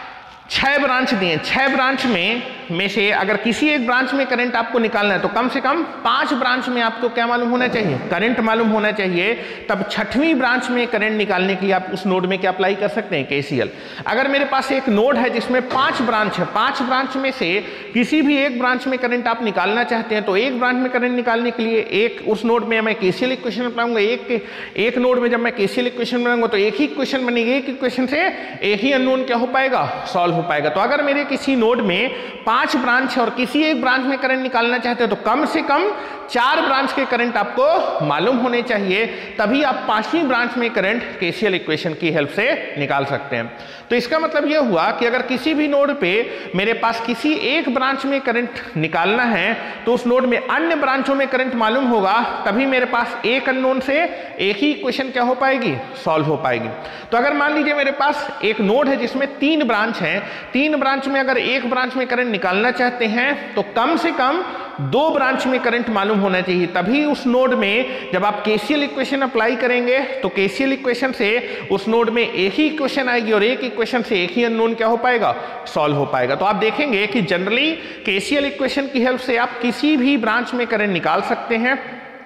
छह ब्रांच दिए, छह ब्रांच में में से अगर किसी एक ब्रांच में करंट आपको निकालना है तो कम से कम पांच ब्रांच में आपको क्या मालूम होना चाहिए, करंट मालूम होना चाहिए। तब छठवीं ब्रांच में करंट निकालने के लिए आप उस नोड में क्या अप्लाई कर सकते हैं, केसीएल। अगर मेरे पास एक नोड है जिसमें पांच ब्रांच है, पांच ब्रांच में से किसी भी एक ब्रांच में करंट आप निकालना चाहते हैं तो एक ब्रांच में करंट निकालने के लिए एक उस नोड में मैं केसीएल इक्वेशन अप्लाऊंगा। एक एक नोड में जब मैं केसीएल इक्वेशन बनाऊंगा तो एक ही इक्वेशन बनेगी, एक इक्वेशन से एक ही अननोन क्या हो पाएगा, सॉल्व हो पाएगा। तो अगर मेरे किसी नोड में पांच ब्रांच है और किसी एक ब्रांच में करंट निकालना चाहते हो तो कम से कम चार ब्रांच के करंट आपको मालूम होने चाहिए, तभी आप पांचवी ब्रांच में करंट केसीएल इक्वेशन की हेल्प से निकाल सकते हैं। तो इसका मतलब यह हुआ कि अगर किसी भी नोड पे मेरे पास किसी एक ब्रांच में करंट निकालना है तो उस नोड में अन्य ब्रांचों में करंट मालूम होगा, तभी मेरे पास एक अननोन से एक ही इक्वेशन क्या हो पाएगी, सॉल्व हो पाएगी। तो अगर मान लीजिए मेरे पास एक नोड है जिसमें तीन ब्रांच है, तीन ब्रांच में अगर एक ब्रांच में करंट निकालना चाहते हैं तो कम से कम दो ब्रांच में करंट मालूम होना चाहिए, तभी उस नोड में जब आप केसीएल इक्वेशन अप्लाई करेंगे तो केसीएल इक्वेशन से उस नोड में एक ही इक्वेशन आएगी और एक इक्वेशन से एक ही अननोन क्या हो पाएगा, सॉल्व हो पाएगा। तो आप देखेंगे कि जनरली केसीएल इक्वेशन की हेल्प से आप किसी भी ब्रांच में करंट निकाल सकते हैं।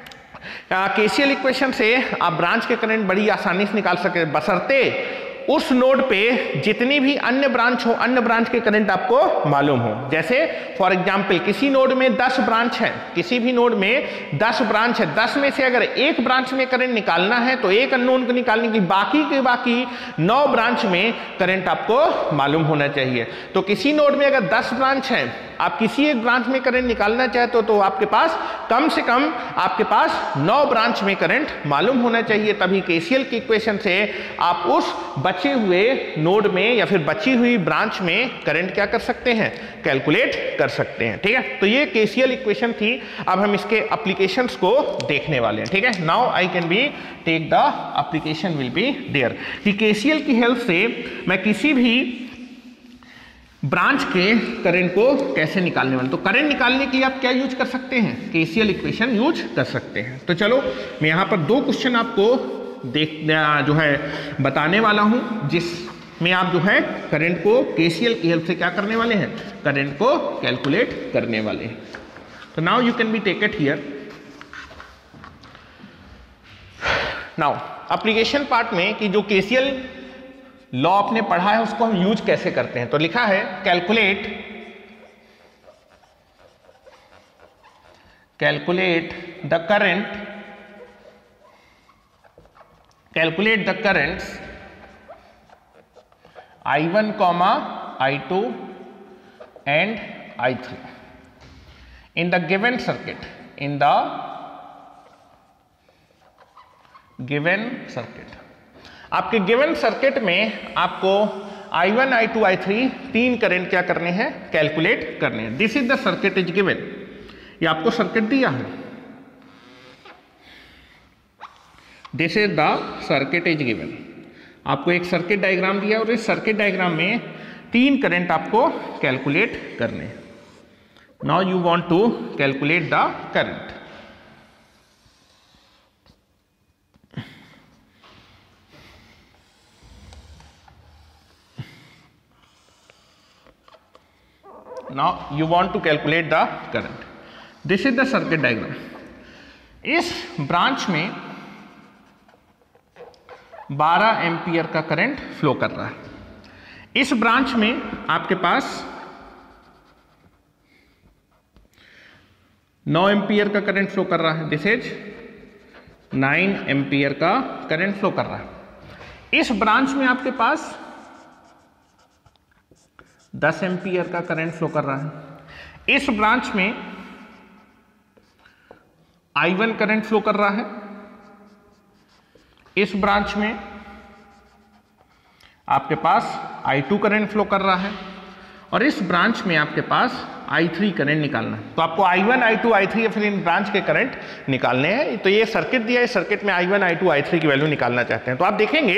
केसीएल इक्वेशन से आप ब्रांच के करंट बड़ी आसानी से निकाल सकते हैं, बशर्ते उस नोड पे जितनी भी अन्य ब्रांच हो, अन्य ब्रांच के करंट आपको मालूम हो। जैसे फॉर एग्जांपल किसी नोड में दस ब्रांच है, किसी भी नोड में दस ब्रांच है, दस में से अगर एक ब्रांच में करंट निकालना है तो एक अननोन को निकालने की बाकी के बाकी नौ ब्रांच में करंट आपको मालूम होना चाहिए। तो किसी नोड में अगर दस ब्रांच है आप किसी एक ब्रांच में करंट निकालना चाहते हो तो आपके पास कम से कम आपके पास नौ ब्रांच में करंट मालूम होना चाहिए, तभी केसीएल की इक्वेशन से आप उस बचे हुए नोड में या फिर बची हुई ब्रांच में करंट क्या कर सकते हैं, कैलकुलेट कर सकते हैं। ठीक है, तो ये केसीएल इक्वेशन थी। अब हम इसके एप्लीकेशंस को देखने वाले हैं। ठीक है, now I can be take the application will be there कि केसीएल की हेल्प से मैं किसी भी ब्रांच के करंट को कैसे निकालने वाले। तो करंट निकालने के लिए आप क्या यूज कर सकते हैं, केसीएल इक्वेशन यूज कर सकते हैं। तो चलो मैं यहां पर दो क्वेश्चन आपको देख जो है बताने वाला हूं, जिसमें आप जो है करंट को केसीएल की हेल्प से क्या करने वाले हैं, करंट को कैलकुलेट करने वाले हैं। तो now you can be take it here. Now application part में कि जो केसीएल लॉ आपने पढ़ा है उसको हम यूज कैसे करते हैं। तो लिखा है calculate calculate the current calculate the currents I one comma I two and I three in the given circuit in the given circuit आपके गिवन सर्किट में आपको I one, I two, I three तीन current क्या करने हैं, calculate करने हैं। This is the circuit is given, ये आपको सर्किट दिया है, this is the circuit is given. आपको एक सर्किट डायग्राम दिया और इस सर्किट डायग्राम में तीन करंट आपको कैलकुलेट करने हैं। Now you want to calculate the current. Now you want to calculate the current. This is the circuit diagram. इस ब्रांच में बारह एम्पियर का करंट फ्लो कर रहा है। इस ब्रांच में आपके पास नौ एम्पियर का करंट फ्लो कर रहा है, दिस इज नाइन एम्पियर का करंट फ्लो कर रहा है। इस ब्रांच में आपके पास दस एम्पियर का करंट फ्लो कर रहा है। इस ब्रांच में आई वन करंट फ्लो कर रहा है। इस ब्रांच में आपके पास आई टू करंट फ्लो कर रहा है और इस ब्रांच में आपके पास आई थ्री करंट निकालना है। तो आपको I one, I two, I three या फिर इन ब्रांच के करंट निकालने हैं। तो ये सर्किट दिया है, सर्किट में I one, I two, I three की वैल्यू निकालना चाहते हैं। तो आप देखेंगे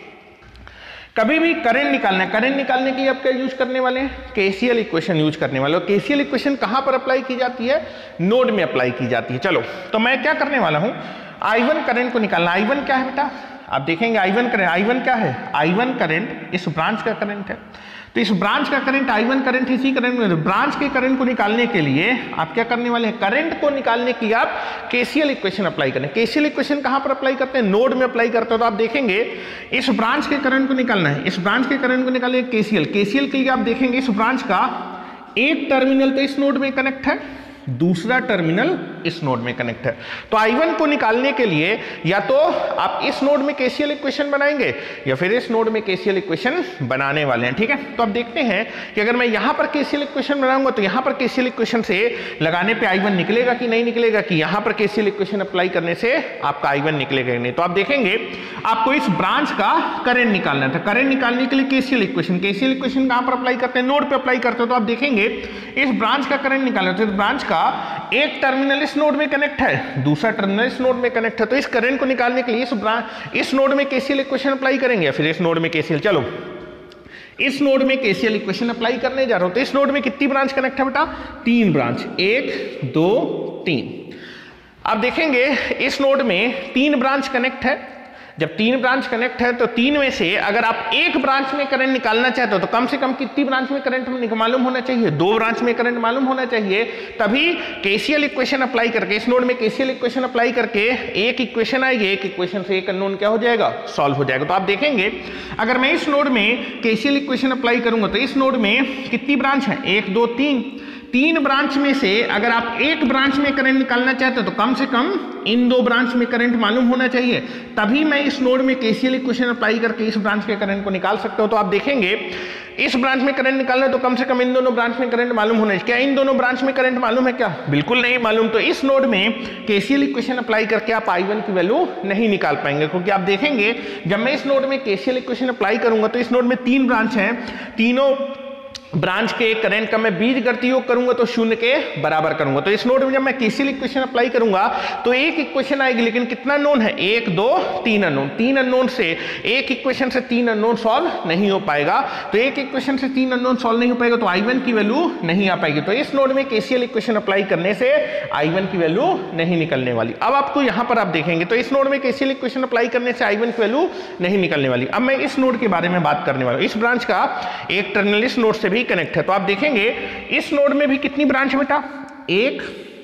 कभी भी करंट निकालना है, करंट निकालने के लिए आप क्या यूज करने वाले हैं, केसीएल इक्वेशन यूज करने वाले हो। केसीएल इक्वेशन कहां पर अप्लाई की जाती है, नोड में अप्लाई की जाती है। चलो तो मैं क्या करने वाला हूं, आई वन करंट को निकालना। आई वन क्या है बेटा, आप देखेंगे I one current, I one क्या है, आई वन करंट इस ब्रांच का करंट है। तो इस ब्रांच का करंट आई वन करंट इसी करंट में, ब्रांच के करंट को निकालने के लिए आप क्या करने वाले हैं, करंट को निकालने के लिए आप केसीएल इक्वेशन अप्लाई करें। केसीएल इक्वेशन कहां पर अप्लाई करते हैं, नोड में अप्लाई करते हैं। तो आप देखेंगे इस ब्रांच के करंट को निकालना है, इस ब्रांच के करंट को निकालने केसीएल केसीएल के लिए आप देखेंगे इस ब्रांच का एक टर्मिनल तो इस नोड में कनेक्ट है, दूसरा टर्मिनल इस नोड में कनेक्ट है। तो आई वन को निकालने के लिए या तो आप इस नोड में केसीएल इक्वेशन बनाएंगे या फिर इस नोड में केसीएल इक्वेशन बनाने वाले हैं। ठीक है, तो अब देखते हैं कि अगर मैं यहां पर केसीएल इक्वेशन बनाऊंगा तो यहां पर केसीएल इक्वेशन से लगाने पे आई वन निकलेगा कि नहीं निकलेगा, कि यहां पर केसीएल इक्वेशन अप्लाई करने से आपका आई वन निकलेगा कि नहीं। तो आप देखेंगे आपको इस ब्रांच का करंट निकालना था। करंट निकालने के लिए केसीएल इक्वेशन केसीएल इक्वेशन कहां पर अप्लाई करते हैं, नोड पे अप्लाई करते हो। तो आप देखेंगे इस ब्रांच का करंट निकालना, तो इस ब्रांच का एक टर्मिनल इस नोड में कनेक्ट है, दूसरा टर्मिनल इस नोड में कनेक्ट है। तो इस करंट को निकालने के लिए इस ब्रांच इस नोड में केसीएल इक्वेशन अप्लाई करेंगे या फिर इस नोड में केसीएल। चलो इस नोड में केसीएल इक्वेशन अप्लाई करने जा रहा हूं। तो इस नोड में कितनी ब्रांच कनेक्ट है बेटा, तीन ब्रांच, एक दो तीन। अब देखेंगे इस नोड में तीन ब्रांच कनेक्ट है। जब तीन ब्रांच कनेक्ट है तो तीन में से अगर आप एक ब्रांच में करंट निकालना चाहते हो तो कम से कम कितनी ब्रांच में करंट मालूम होना चाहिए, दो ब्रांच में करंट मालूम होना चाहिए। तभी केसीएल इक्वेशन अप्लाई करके इस नोड में केसीएल इक्वेशन अप्लाई करके एक इक्वेशन आएगी, एक इक्वेशन से एक अननोन क्या हो जाएगा, सॉल्व हो जाएगा। तो आप देखेंगे अगर मैं इस नोड में केसीएल इक्वेशन अप्लाई करूंगा तो इस नोड में कितनी ब्रांच है, एक दो तीन। तीन ब्रांच में से अगर आप एक ब्रांच में करंट निकालना चाहते हो तो कम से कम इन दो ब्रांच में करंट मालूम होना चाहिए, तभी मैं इस नोड में केसीएल इक्वेशन अप्लाई करके इस ब्रांच के करंट को निकाल सकता हूं। तो आप देखेंगे इस ब्रांच में करंट निकालना है तो कम से कम इन दोनों ब्रांच में करंट मालूम होना चाहिए। क्या इन दोनों ब्रांच में करंट मालूम है क्या? बिल्कुल नहीं मालूम। तो इस नोड में केसीएल इक्वेशन अप्लाई करके आप आई वन की वैल्यू नहीं निकाल पाएंगे, क्योंकि आप देखेंगे जब मैं इस नोड में केसीएल इक्वेशन अप्लाई करूंगा तो इस नोड में तीन ब्रांच हैं, तीनों ब्रांच के करंट का मैं बीजगणितीय योग करूंगा तो शून्य के बराबर करूंगा। तो इस नोड में जब मैं केसीएल इक्वेशन अप्लाई करूंगा तो एक इक्वेशन आएगी, लेकिन कितना अननोन है? एक, दो, तीन अननोन। तीन अननोन से एक इक्वेशन से तीन अननोन सॉल्व नहीं हो पाएगा। तो एक इक्वेशन से तीन अननोन सॉल्व नहीं हो पाएगा तो आई वन की वैल्यू नहीं आ पाएगी। तो इस नोड में केसीएल इक्वेशन अप्लाई करने से आई वन की वैल्यू नहीं निकलने वाली। अब आपको यहां पर आप देखेंगे तो इस नोड में केसीएल इक्वेशन अप्लाई करने से आई वन की वैल्यू नहीं निकलने वाली। अब मैं इस नोड के बारे में बात करने वाला हूं। इस ब्रांच का एक टर्मिनल इस नोड से भी कनेक्ट है। तो आप देखेंगे इस नोड में भी कितनी ब्रांच है बेटा? एक,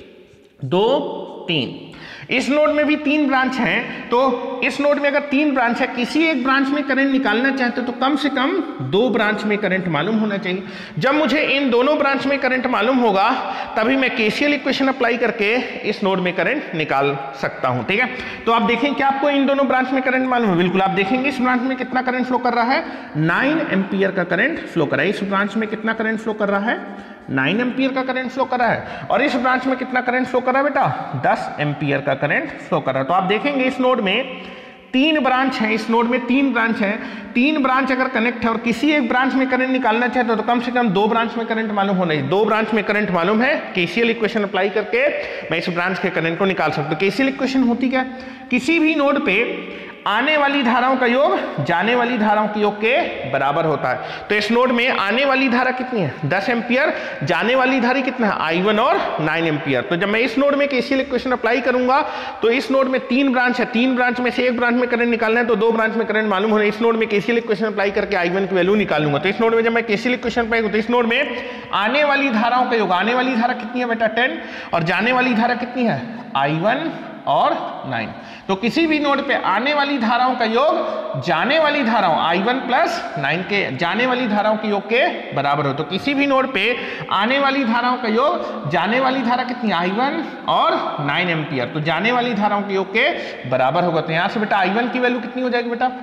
दो, तीन। इस नोड में भी तीन ब्रांच हैं। तो इस नोड में अगर तीन ब्रांच है, किसी एक ब्रांच में करंट निकालना चाहते हो तो कम से कम दो ब्रांच में करंट मालूम होना चाहिए। जब मुझे इन दोनों ब्रांच में करंट मालूम होगा तभी मैं केसीएल इक्वेशन अप्लाई करके इस नोड में करंट निकाल सकता हूं। ठीक है, तो आप देखें क्या आपको इन दोनों ब्रांच में करंट मालूम है? बिल्कुल। आप देखेंगे इस ब्रांच में कितना करंट फ्लो कर रहा है? नाइन एम्पियर का करंट फ्लो कर रहा है। इस ब्रांच में कितना करंट फ्लो कर रहा है? नाइन एम्पियर का करंट फ्लो कर रहा है। और इस ब्रांच में कितना करंट फ्लो कर रहा है बेटा? दस एम्पियर का करंट फ्लो कर रहा है। तो आप देखेंगे इस नोड में तीन ब्रांच है, इस नोड में तीन ब्रांच है। तीन ब्रांच अगर कनेक्ट है और किसी एक ब्रांच में करंट निकालना चाहते हो तो कम से कम दो ब्रांच में करंट मालूम होना चाहिए। दो ब्रांच में करंट मालूम है, केसीएल इक्वेशन अप्लाई करके मैं इस ब्रांच के करंट को निकाल सकता हूं। केसीएल इक्वेशन होती क्या? किसी भी नोड पे आने वाली धाराओं का योग जाने वाली धाराओं के योग के बराबर होता है। तो इस नोड में आने वाली धारा कितनी है? दस एम्पियर। जाने वाली धारा कितना है? आई वन और नाइन एम्पियर। तो जब मैं इस नोड में केसीएल इक्वेशन अप्लाई करूंगा तो इस नोड में तीन ब्रांच है, तीन ब्रांच में से एक ब्रांच में करंट निकालना है तो दो ब्रांच में करंट मालूम होना है। इस नोड में केसीएल इक्वेशन अप्लाई करके आई वन की वैल्यू निकालूंगा। तो इस नोड में जब मैं केसीएल इक्वेशन अप्लाई करूं तो इस नोड में आने वाली धाराओं का योग, आने वाली धारा कितनी है बेटा? टेन। और जाने वाली धारा कितनी है? आई वन और नाइन। तो किसी भी नोड पे आने वाली धाराओं का योग जाने वाली धाराओं आई वन प्लस नाइन के जाने वाली धाराओं के योग के बराबर हो। तो किसी भी नोड पे आने वाली धाराओं का योग जाने वाली धारा कितनी? आई वन और नाइन एम्पियर। तो जाने वाली धाराओं के योग के बराबर होगा। तो यहां से बेटा आई वन की वैल्यू कितनी हो जाएगी बेटा?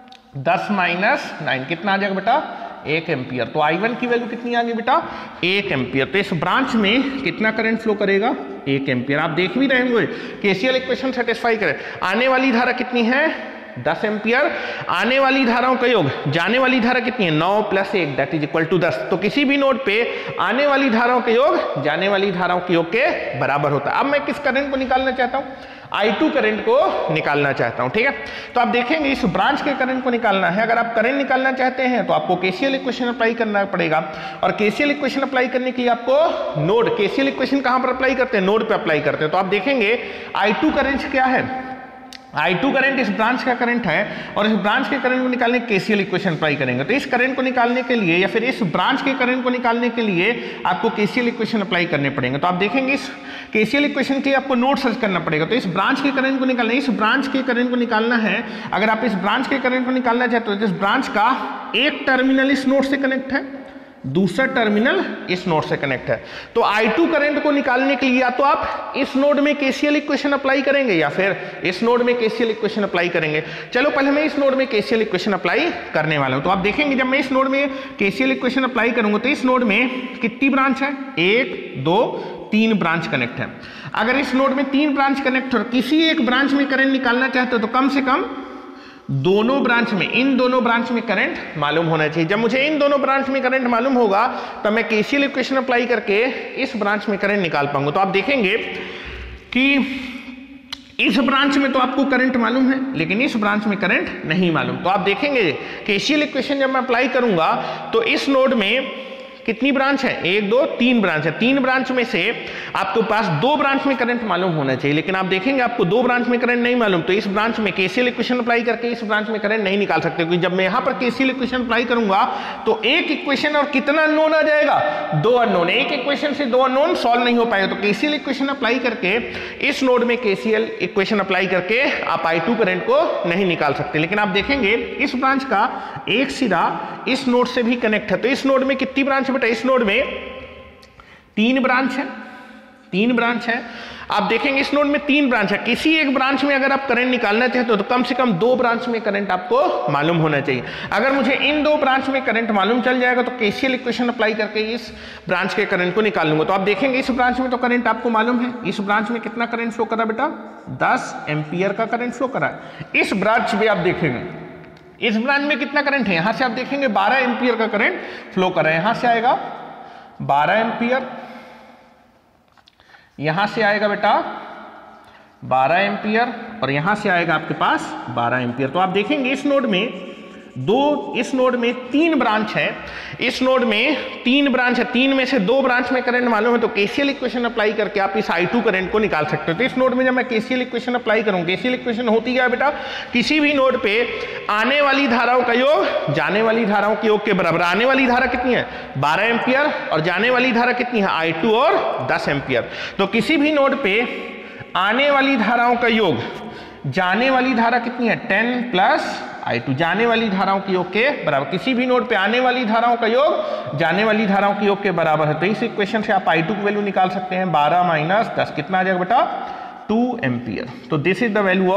दस माइनस नाइन कितना आ जाएगा बेटा? एक एम्पियर। तो आई वन की वैल्यू कितनी आ गई बेटा? एक एम्पियर। तो इस ब्रांच में कितना करंट फ्लो करेगा? एक एम्पियर। आप देख भी रहे होंगे केसीएल इक्वेशन सेटिस्फाई करे। आने वाली धारा कितनी है? दस एम्पियर। आने वाली धाराओं का योग जाने वाली धारा कितनी है? नौ प्लस एक दैट इज इक्वल टू दस। तो किसी भी नोड पे आने वाली धाराओं का योग जाने वाली धाराओं के योग के बराबर होता है। अब मैं किस करंट को निकालना चाहता हूं? आई टू करंट को निकालना चाहता हूं। ठीक है, तो आप देखेंगे इस ब्रांच के करंट को निकालना है। अगर आप करंट निकालना चाहते हैं तो आपको केसीएल इक्वेशन अप्लाई करना पड़ेगा। और केसीएल इक्वेशन अप्लाई करने के लिए आपको नोड, केसीएल इक्वेशन कहां पर अप्लाई करते हैं? नोड पे अप्लाई करते हैं। तो आप देखेंगे आई टू करंट क्या है? आई टू करंट इस ब्रांच का करंट है और इस ब्रांच के करंट को निकालने केसीएल इक्वेशन अप्लाई करेंगे। तो इस करंट को निकालने के लिए या फिर इस ब्रांच के करंट को निकालने के लिए आपको केसीएल इक्वेशन अप्लाई करने पड़ेंगे। तो आप देखेंगे इस केसीएल इक्वेशन के लिए आपको नोड सर्च करना पड़ेगा। तो इस ब्रांच के करंट को निकालना, इस ब्रांच के करंट को निकालना है। अगर आप इस ब्रांच के करंट को निकालना चाहते हो तो इस ब्रांच का एक टर्मिनल इस नोड से कनेक्ट है, दूसरा टर्मिनल इस नोड से कनेक्ट है। तो आई टू करंट को निकालने के लिए या तो आप इस नोड में केसीएल इक्वेशन अप्लाई करेंगे या फिर इस नोड में केसीएल इक्वेशन अप्लाई करेंगे। चलो पहले मैं इस नोड में केसीएल इक्वेशन अप्लाई करने वाला हूं। तो आप देखेंगे जब मैं इस नोड में केसीएल इक्वेशन अप्लाई करूंगा तो इस नोड में कितनी ब्रांच है? एक, दो, तीन ब्रांच कनेक्ट है। अगर इस नोड में तीन ब्रांच कनेक्ट हो, किसी एक ब्रांच में करंट निकालना चाहते हो तो कम से कम दोनों ब्रांच में, इन दोनों ब्रांच में करंट मालूम होना चाहिए। जब मुझे इन दोनों ब्रांच में करंट मालूम होगा तब मैं केसीएल इक्वेशन अप्लाई करके इस ब्रांच में करंट निकाल पाऊंगा। तो आप देखेंगे कि इस ब्रांच में तो आपको करंट मालूम है लेकिन इस ब्रांच में करंट नहीं मालूम। तो आप देखेंगे केसीएल इक्वेशन जब मैं अप्लाई करूंगा तो इस नोड में कितनी ब्रांच है? एक, दो, तीन ब्रांच है। तीन ब्रांच में से आपके पास दो ब्रांच में करंट मालूम होना चाहिए, लेकिन आप देखेंगे आपको दो ब्रांच में करंट नहीं मालूम। तो इस ब्रांच में केसीएल इक्वेशन अप्लाई करके इस ब्रांच में करंट नहीं निकाल सकते, क्योंकि जब मैं यहां पर केसीएल इक्वेशन अप्लाई करूंगा तो एक इक्वेशन और कितना अननोन आ जाएगा? दो अननोन। एक इक्वेशन से दो अननोन सॉल्व नहीं हो पाएगा। तो केसीएल इक्वेशन अप्लाई करके इस नोड में केसीएल इक्वेशन अप्लाई करके आप आई टू करंट को नहीं निकाल सकते। लेकिन आप देखेंगे इस ब्रांच का एक सिरा इस नोड से भी कनेक्ट है। तो इस नोड में कितनी ब्रांच है बेटा? इस नोड में तीन ब्रांच है, तीन ब्रांच है। आप देखेंगे इस नोड में तीन ब्रांच है, किसी एक ब्रांच में अगर आप करंट निकालना चाहते हो तो कम से कम दो ब्रांच में करंट आपको मालूम होना चाहिए। अगर मुझे इन दो ब्रांच में करंट मालूम चल जाएगा तो केसीएल इक्वेशन अप्लाई करके इस ब्रांच के करंट को निकाल लूंगा। तो आप देखेंगे इस ब्रांच में तो करंट आपको मालूम है, इस ब्रांच में कितना करंट फ्लो करा बेटा, दस एम्पियर का करंट फ्लो करा है। इस ब्रांच में आप देखेंगे इस ब्रांच में कितना करंट है, यहां से आप देखेंगे बारह एम्पियर का करंट फ्लो कर रहा है। यहां से आएगा बारह एम्पियर, यहां से आएगा बेटा बारह एम्पियर और यहां से आएगा आपके पास बारह एम्पियर। तो आप देखेंगे इस नोड में दो, इस नोड में तीन ब्रांच है, इस नोड में तीन ब्रांच है, तीन में से दो ब्रांच में करंट मालूम है तो केसीएल इक्वेशन अप्लाई करके आप इस आई टू करंट को निकाल सकते हो। तो इस नोड में जब मैं केसीएल इक्वेशन अप्लाई करूं, केसीएल इक्वेशन होती क्या है बेटा, किसी भी नोड पे आने वाली धाराओं का योग जाने वाली धाराओं के योग के बराबर। आने वाली धारा कितनी है, बारह एम्पियर, और जाने वाली धारा कितनी है, आई टू और दस एम्पियर। तो किसी भी नोड पे आने वाली धाराओं का योग जाने वाली धारा कितनी है, टेन प्लस आई टू, जाने वाली धाराओं के योग के बराबर। किसी भी नोड पे आने वाली धाराओं का योग जाने वाली धाराओं के योग के बराबर है। तो इस इक्वेशन से आप आई टू की वैल्यू निकाल सकते हैं, बारह माइनस दस कितना आ जाएगा बेटा, टू एम्पियर। तो this is the value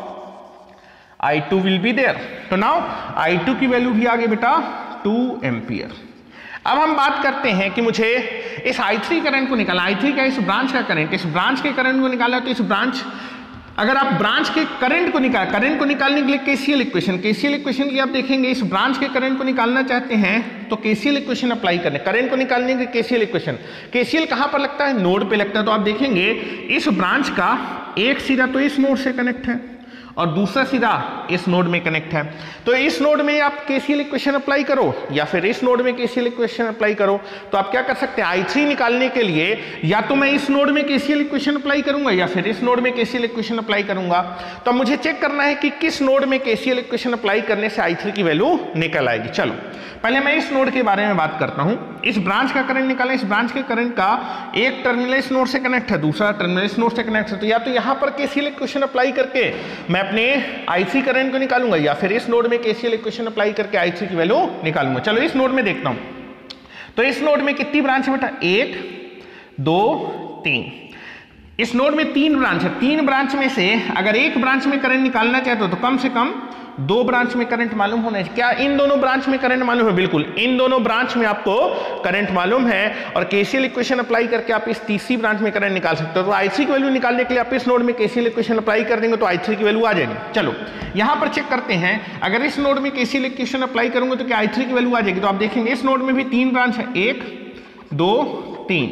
of I two will be there. तो नाउ आई टू की वैल्यू भी आ गई बेटा टू एम्पियर। अब हम बात करते हैं कि मुझे इस आई थ्री करंट को निकालना, आई थ्री का इस ब्रांच का करंट, इस ब्रांच के करंट को निकालना है। तो इस ब्रांच अगर आप ब्रांच के करंट को निकाल करंट को निकालने के लिए केसीएल इक्वेशन केसीएल इक्वेशन के लिए आप देखेंगे इस ब्रांच के करंट को निकालना चाहते हैं तो केसीएल इक्वेशन अप्लाई करने, करंट को निकालने के केसीएल इक्वेशन। केसीएल कहां पर लगता है, नोड पे लगता है। तो आप देखेंगे इस ब्रांच का एक सिरा तो इस नोड से कनेक्ट है और दूसरा सीधा इस नोड में कनेक्ट है। तो इस नोड में आप केसीएल इक्वेशन अप्लाई करो या फिर इस नोड में केसीएल इक्वेशन अप्लाई करो। तो आप क्या कर सकते हैं, आई थ्री निकालने के लिए या तो मैं इस नोड में केसीएल इक्वेशन अप्लाई करूंगा या फिर इस नोड में केसीएल इक्वेशन अप्लाई करूंगा। तो मुझे चेक करना है कि किस नोड में केसीएल इक्वेशन अप्लाई करने से आई थ्री की वैल्यू निकल आएगी। चलो पहले मैं इस नोड के बारे में बात करता हूं। इस ब्रांच का करंट निकालें, इस ब्रांच के करंट का एक टर्मिनल इस नोड से कनेक्ट है, दूसरा टर्मिनल इस नोड से कनेक्ट है। तो या तो यहां पर केसीएल इक्वेशन अप्लाई करके मैं अपने आई थ्री करंट को निकालूंगा या फिर इस नोड में केसीएल इक्वेशन अप्लाई करके आई थ्री की वैल्यू निकालूंगा। चलो इस नोड में देखता हूं। तो इस नोड में कितनी ब्रांच है बेटा, एक दो तीन। इस नोड में तीन ब्रांच है, तीन ब्रांच में से अगर एक ब्रांच में करंट निकालना चाहते हो तो कम से कम दो ब्रांच में करंट मालूम होना चाहिए। क्या इन दोनों ब्रांच में करंट मालूम है, बिल्कुल इन दोनों ब्रांच में आपको करंट मालूम है और केसीएल इक्वेशन अप्लाई करके आप इस तीसरी ब्रांच में करंट निकाल सकते हो। तो आई थ्री की वैल्यू निकालने के लिए आप इस नोड में केसीएल इक्वेशन अप्लाई कर देंगे तो आई थ्री की वैल्यू आ जाएगी। चलो यहां पर चेक करते हैं, अगर इस नोड में केसीएल इक्वेशन अप्लाई करूंगा तो क्या आई थ्री की वैल्यू आ जाएगी। तो आप देखेंगे इस नोड में भी तीन ब्रांच है, एक दो तीन।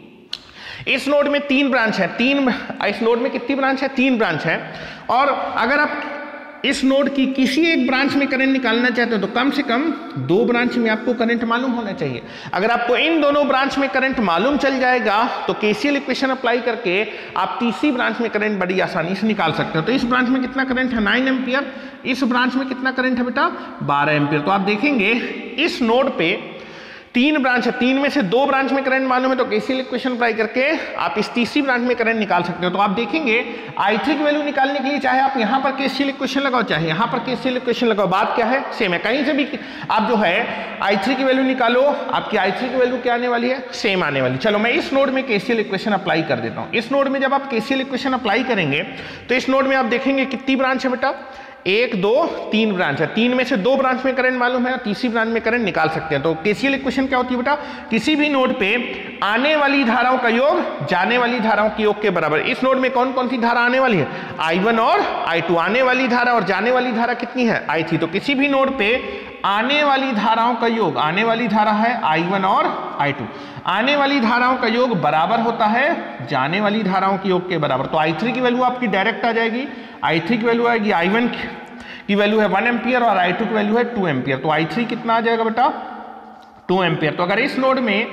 इस नोड में तीन ब्रांच है, तीन इस नोड में कितनी ब्रांच है, तीन ब्रांच है। और अगर आप इस नोड की किसी एक ब्रांच में करंट निकालना चाहते हो तो कम से कम दो ब्रांच में आपको करंट मालूम होना चाहिए। अगर आपको इन दोनों ब्रांच में करंट मालूम चल जाएगा तो केसीएल इक्वेशन अप्लाई करके आप तीसरी ब्रांच में करंट बड़ी आसानी से निकाल सकते हो। तो इस ब्रांच में कितना करंट है, नाइन एम्पियर। इस ब्रांच में कितना करंट है बेटा, बारह एम्पियर। तो आप देखेंगे इस नोड पे तीन ब्रांच है, तीन में से दो ब्रांच में करंट मालूम है तो केसीएल इक्वेशन अप्लाई करके आप इस तीसरी ब्रांच में करंट निकाल सकते हो। तो आप देखेंगे आई थ्री की वैल्यू निकालने के लिए चाहे आप यहां पर केसीएल इक्वेशन लगाओ चाहे यहां पर केसीएल इक्वेशन लगाओ, बात क्या है, सेम है। कहीं से भी आप जो है आई थ्री की वैल्यू निकालो, आपकी आई थ्री की वैल्यू क्या आने वाली है, सेम आने वाली। चलो मैं इस नोड में केसीएल इक्वेशन अप्लाई कर देता हूं। इस नोड में जब आप केसीएल इक्वेशन अप्लाई करेंगे तो इस नोड में आप देखेंगे कितनी ब्रांच है बेटा, एक दो तीन ब्रांच है, तीन में से दो ब्रांच में करंट मालूम है और तीसरी ब्रांच में करंट निकाल सकते हैं। तो केसीएल इक्वेशन क्या होती है बेटा, किसी भी नोड पे आने वाली धाराओं का योग जाने वाली धाराओं के योग के बराबर। इस नोड में कौन कौन सी धारा आने वाली है, आई वन और आई टू। आने वाली धारा और जाने वाली धारा कितनी है, आई थ्री। तो किसी भी नोड पे आने वाली धाराओं का योग, आने वाली धारा है आई वन और आई टू, आने वाली धाराओं का योग बराबर होता है जाने वाली धाराओं के योग के बराबर। तो आई थ्री की वैल्यू आपकी डायरेक्ट आ जाएगी, आई थ्री की वैल्यू आएगी, आई वन की वैल्यू है वन एम्पियर और आई टू की वैल्यू है टू एम्पियर। तो आई थ्री कितना आ जाएगा बेटा, टू एम्पियर। तो अगर इस नोड में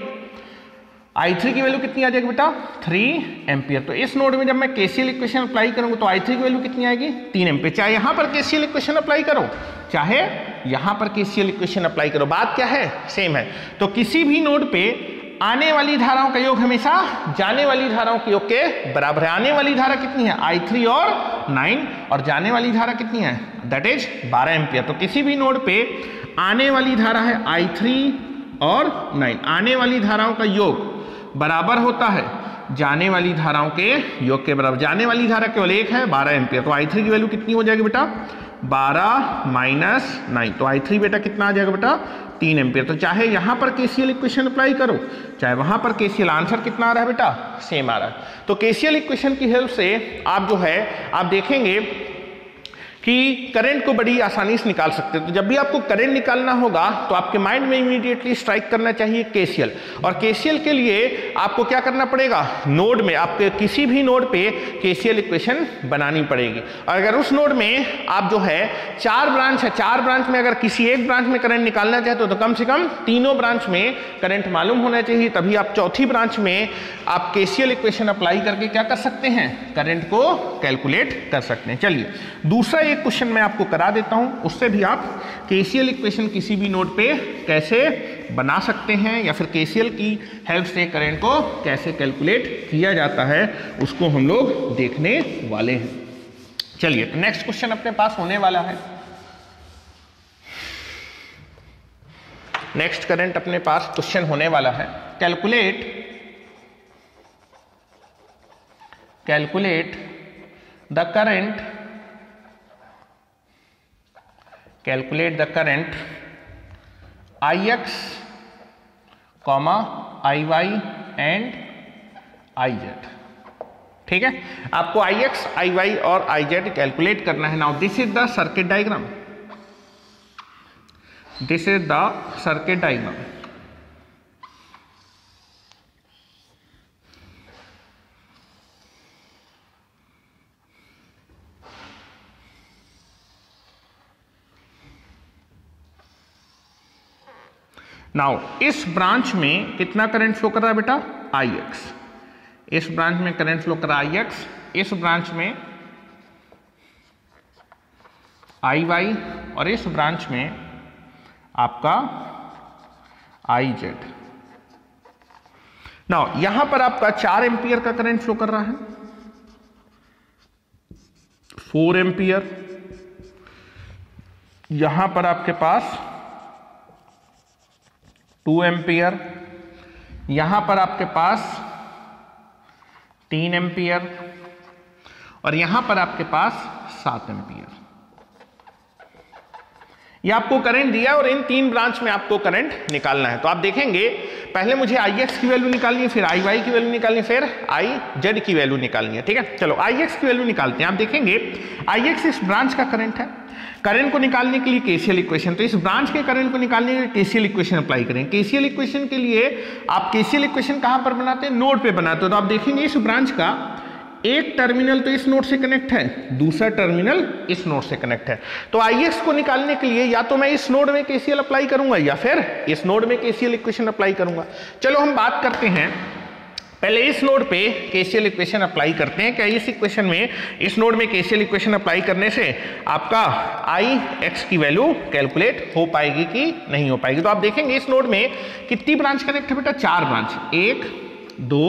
आई थ्री की वैल्यू कितनी आ जाएगी बेटा, थ्री एम्पियर। तो इस नोड में जब मैं केसीएल इक्वेशन अप्लाई करूंगा तो आई थ्री की वैल्यू कितनी आएगी, तीन एम्पियर। चाहे यहां पर केसीएल इक्वेशन अप्लाई करो चाहे यहां पर केसीएल इक्वेशन अप्लाई करो, बात क्या है, सेम है। तो किसी भी नोड पे आने वाली धाराओं का योग हमेशा जाने वाली धाराओं के योग के बराबर है। आने वाली धारा कितनी है, आई थ्री और नाइन, और जाने वाली धारा कितनी है, दैट इज बारह एम्पियर। तो किसी भी नोड पे आने वाली धारा है आई थ्री और नाइन, आने वाली धाराओं का योग बराबर होता है जाने वाली धाराओं के योग के बराबर। जाने वाली धारा केवल एक है, बारह एम्पियर। तो आई थ्री की वैल्यू कितनी हो जाएगी बेटा, बारह माइनस नाइन। तो आई थ्री बेटा कितना आ जाएगा बेटा, तीन एम्पियर। तो चाहे यहां पर केसीएल इक्वेशन अप्लाई करो, चाहे वहां पर केसीएल, आंसर कितना आ रहा है बेटा, सेम आ रहा है। तो केसीएल इक्वेशन की हेल्प से आप जो है आप देखेंगे कि करंट को बड़ी आसानी से निकाल सकते हैं। तो जब भी आपको करंट निकालना होगा तो आपके माइंड में इमीडिएटली स्ट्राइक करना चाहिए केसीएल। और केसीएल के लिए आपको क्या करना पड़ेगा, नोड में, आपके किसी भी नोड पे केसीएल इक्वेशन बनानी पड़ेगी। और अगर उस नोड में आप जो है चार ब्रांच है, चार ब्रांच में अगर किसी एक ब्रांच में करंट निकालना चाहते हो तो कम से कम तीनों ब्रांच में करंट मालूम होना चाहिए, तभी आप चौथी ब्रांच में आप केसीएल इक्वेशन अप्लाई करके क्या कर सकते हैं, करंट को कैलकुलेट कर सकते हैं। चलिए दूसरा एक क्वेश्चन मैं आपको करा देता हूं, उससे भी आप केसीएल इक्वेशन किसी भी नोड पे कैसे बना सकते हैं या फिर केसीएल की हेल्प से करंट को कैसे कैलकुलेट किया जाता है उसको हम लोग देखने वाले हैं। चलिए तो नेक्स्ट क्वेश्चन अपने पास होने वाला है, नेक्स्ट करंट अपने पास क्वेश्चन होने वाला है, calculate calculate the current calculate the current I X comma I Y and I Z. ठीक है, आपको आई एक्स आई वाई और आई जेड कैलकुलेट करना है। Now this is the circuit diagram, this is the circuit diagram. Now इस branch में कितना current flow कर रहा है बेटा, आई एक्स। इस ब्रांच में करंट फ्लो कर रहा है आई एक्स, इस ब्रांच में आई वाई और इस ब्रांच में आपका आई जेड। नाउ यहां पर आपका चार एम्पियर का करंट फ्लो कर रहा है, फोर एम्पियर। यहां पर आपके पास टू एम्पियर, यहां पर आपके पास तीन एम्पियर और यहां पर आपके पास सात एम्पियर। ये आपको करंट दिया और इन तीन ब्रांच में आपको करंट निकालना है। तो आप देखेंगे पहले मुझे आई एक्स की वैल्यू निकालनी है, फिर आई वाई की वैल्यू निकालनी है, फिर आई जेड की वैल्यू निकालनी है। ठीक है, चलो आई एक्स की वैल्यू निकालते हैं। आप देखेंगे आई एक्स इस ब्रांच का करंट है, करंट को निकालने के लिए केसीएल इक्वेशन, तो इस ब्रांच के करंट को निकालने के लिए केसीएल इक्वेशन अप्लाई करें। केसीएल इक्वेशन के लिए आप केसीएल इक्वेशन कहां पर बनाते हैं, नोड पे बनाते हो। तो आप देखेंगे इस ब्रांच का एक टर्मिनल तो इस नोड से कनेक्ट है, दूसरा टर्मिनल इस नोड से कनेक्ट है। तो आई एक्स को निकालने के लिए या तो मैं इस नोड में केसीएल अप्लाई करूंगा या फिर इस नोड में केसीएल इक्वेशन अप्लाई करूंगा। चलो हम बात करते हैं पहले इस नोड पे केसीएल इक्वेशन अप्लाई करते हैं। क्या इस इक्वेशन में, इस नोड में केसीएल इक्वेशन अप्लाई करने से आपका आई एक्स की वैल्यू कैलकुलेट हो पाएगी कि नहीं हो पाएगी। तो आप देखेंगे इस नोड में कितनी ब्रांच कनेक्ट है बेटा, चार ब्रांच, एक दो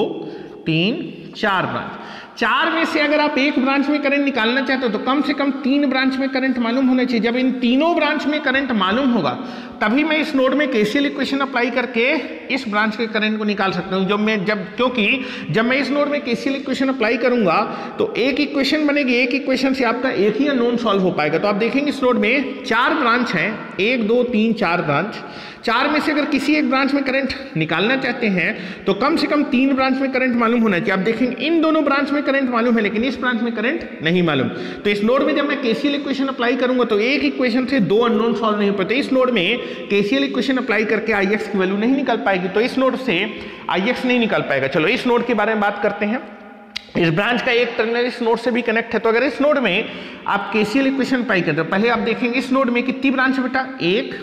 तीन चार ब्रांच। चार में से अगर आप एक ब्रांच में करंट निकालना चाहते हो तो कम से कम तीन ब्रांच में करंट मालूम होना चाहिए। जब इन तीनों ब्रांच में करंट मालूम होगा तभी मैं इस नोड में केसीएल इक्वेशन अप्लाई करके इस ब्रांच के करंट को निकाल सकता हूं। जब मैं जब क्योंकि जब मैं इस नोड में केसीएल इक्वेशन अप्लाई करूंगा तो एक इक्वेशन बनेगी, एक इक्वेशन से आपका एक ही अननोन सॉल्व हो पाएगा। तो आप देखेंगे इस नोड में चार ब्रांच हैं, एक दो तीन चार ब्रांच। चार में से अगर किसी एक ब्रांच में करंट निकालना चाहते हैं तो कम से कम तीन ब्रांच में करंट मालूम होना चाहिए। आप देखेंगे इन दोनों ब्रांच में करंट मालूम है लेकिन इस ब्रांच में करंट नहीं मालूम। तो इस नोड में जब मैं केसीएल इक्वेशन अप्लाई करूंगा तो एक इक्वेशन से दो अननोन सॉल्व नहीं हो पाते। इस नोड में केसीएल इक्वेशन अप्लाई करके आई एक्स की वैल्यू नहीं निकल पाएगी, तो इस नोड से आई एक्स नहीं निकल पाएगा। चलो इस नोड के बारे में बात करते हैं। इस ब्रांच का एक टर्मिनल इस नोड से भी कनेक्ट है। तो अगर इस नोड में आप केसीएल इक्वेशन अप्लाई करते हो, पहले आप देखेंगे इस नोड में कितनी ब्रांच है बेटा, एक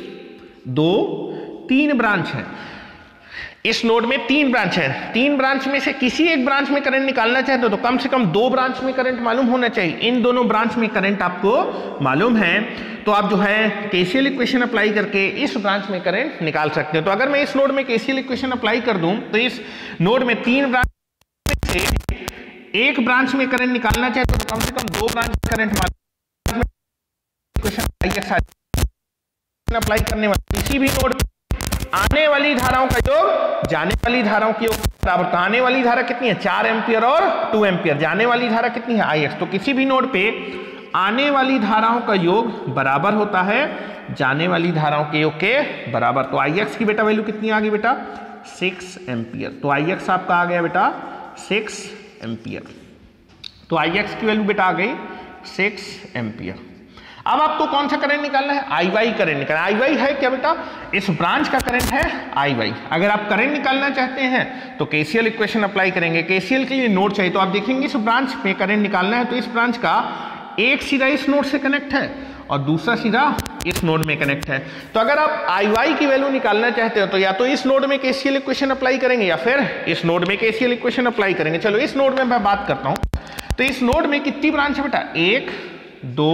दो तीन ब्रांच है। इस नोड में तीन ब्रांच है, तीन ब्रांच में से किसी एक ब्रांच में करंट निकालना चाहते हो तो कम से कम दो ब्रांच में करंट मालूम होना चाहिए। इन दोनों ब्रांच में करंट आपको मालूम है तो आप जो है केसीएल इक्वेशन अप्लाई करके इस ब्रांच में करंट निकाल सकते हो। तो अगर मैं इस नोड में केसीएल इक्वेशन अप्लाई कर दूं तो इस नोड में तीन ब्रांच में से एक ब्रांच में करंट निकालना चाहते हो तो कम से कम दो ब्रांच में करंट मालूम अप्लाई करने वाले किसी भी नोड आने वाली धाराओं का योग जाने वाली धाराओं के योग बराबर। तो आने वाली धारा कितनी है, चार एम्पियर और टू एम्पियर। जाने वाली धारा कितनी है, आई एक्स। तो किसी भी नोड पे आने वाली धाराओं का योग बराबर होता है जाने वाली धाराओं के योग के बराबर। तो आई एक्स की बेटा वैल्यू कितनी आ गई बेटा, सिक्स एम्पियर। तो आई एक्स आपका आ गया बेटा सिक्स एम्पियर। तो आई एक्स की वैल्यू बेटा आ गई सिक्स एम्पियर। अब आपको कौन सा करंट निकालना है, आई वाई करंट निकालना। आई वाई है क्या बेटा, इस ब्रांच का करंट है आई वाई। अगर आप करंट निकालना चाहते हैं तो केसीएल इक्वेशन अप्लाई करेंगे। केसीएल के लिए नोड चाहिए, तो आप देखेंगे इस ब्रांच में करंट निकालना है तो इस ब्रांच का एक सीधा इस नोड से कनेक्ट है और दूसरा सीधा इस नोड में कनेक्ट है। तो अगर आप आई वाई की वैल्यू निकालना चाहते हो तो या तो इस नोड में केसीएल इक्वेशन अप्लाई करेंगे या फिर इस नोड में केसीएल इक्वेशन अप्लाई करेंगे। चलो इस नोड में मैं बात करता हूं। तो इस नोड में कितनी ब्रांच है बेटा, एक दो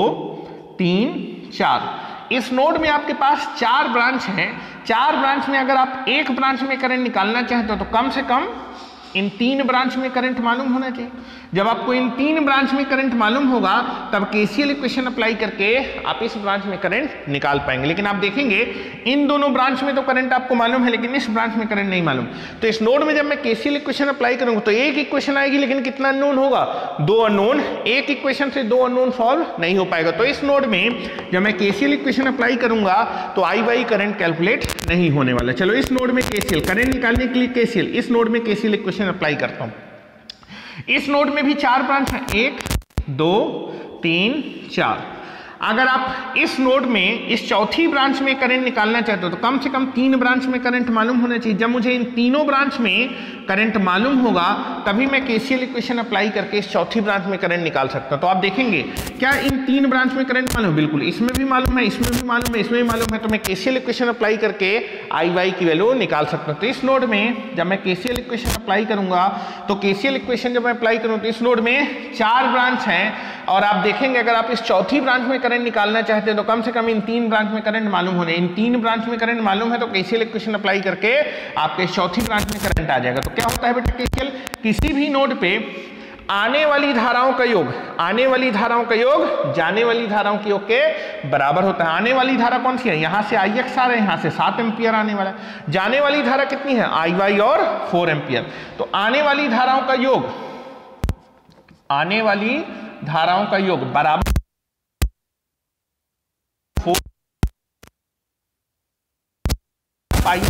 तीन चार। इस नोड में आपके पास चार ब्रांच हैं। चार ब्रांच में अगर आप एक ब्रांच में करंट निकालना चाहते हो तो कम से कम इन तीन ब्रांच में करंट मालूम होना चाहिए। जब आपको इन तीन ब्रांच में करंट मालूम होगा तब केसीएल इक्वेशन अप्लाई करके आप इस ब्रांच में करंट निकाल पाएंगे। लेकिन आप देखेंगे इन दोनों ब्रांच में तो करंट आपको मालूम है लेकिन इस ब्रांच में करंट नहीं मालूम। तो इस नोड में जब मैं केसीएल इक्वेशन अप्लाई करूंगा तो एक इक्वेशन आएगी लेकिन कितना अननोन होगा, दो अननोन। एक इक्वेशन से दो अननोन सॉल्व नहीं हो पाएगा। तो इस नोड में जब मैं केसीएल इक्वेशन अप्लाई करूंगा तो आई वाई करंट कैलकुलेट नहीं होने वाला। चलो इस नोड में केसीएल करंट निकालने के लिए केसीएल इस नोड में केसीएल इक्वेशन अप्लाई करता हूं। इस नोड में भी चार ब्रांच है, एक दो तीन चार। अगर आप इस नोड में इस चौथी ब्रांच में करंट निकालना चाहते हो तो कम से कम तीन ब्रांच में करंट मालूम होना चाहिए। जब मुझे इन तीनों ब्रांच में करंट मालूम होगा तभी मैं केसीएल इक्वेशन अप्लाई करके इस चौथी ब्रांच में करंट निकाल सकता हूं। तो आप देखेंगे क्या इन तीन ब्रांच में करंट मालूम, बिल्कुल इसमें भी मालूम है, इसमें भी मालूम है, इसमें भी मालूम है। तो मैं केसीएल इक्वेशन अप्लाई करके आई वाई की वैल्यू निकाल सकता हूं। तो इस नोड में जब मैं केसीएल इक्वेशन अप्लाई करूंगा तो केसीएल इक्वेशन जब मैं अप्लाई करूं तो इस नोड में चार ब्रांच है और आप देखेंगे अगर आप इस चौथी ब्रांच में करंट निकालना चाहते हैं तो कम से कम इन तीन ब्रांच में करंट मालूम होने। इन तीन ब्रांच में करंट मालूम है तो केसीएल इक्वेशन अप्लाई करके आपके चौथी ब्रांच में करंट आ जाएगा। तो क्या होता है बेटा केसीएल, किसी भी नोड पे आने वाली धाराओं का योग आने वाली धाराओं का योग जाने वाली धाराओं के योग के बराबर होता है। आने वाली धारा कौन सी है, यहां से आई एक्स आ रहा है, यहां से सात एम्पियर आने वाला है। जाने वाली धारा कितनी है, आई वाई और फोर एम्पियर। तो आने वाली धाराओं का योग आने वाली धाराओं का योग बराबर आई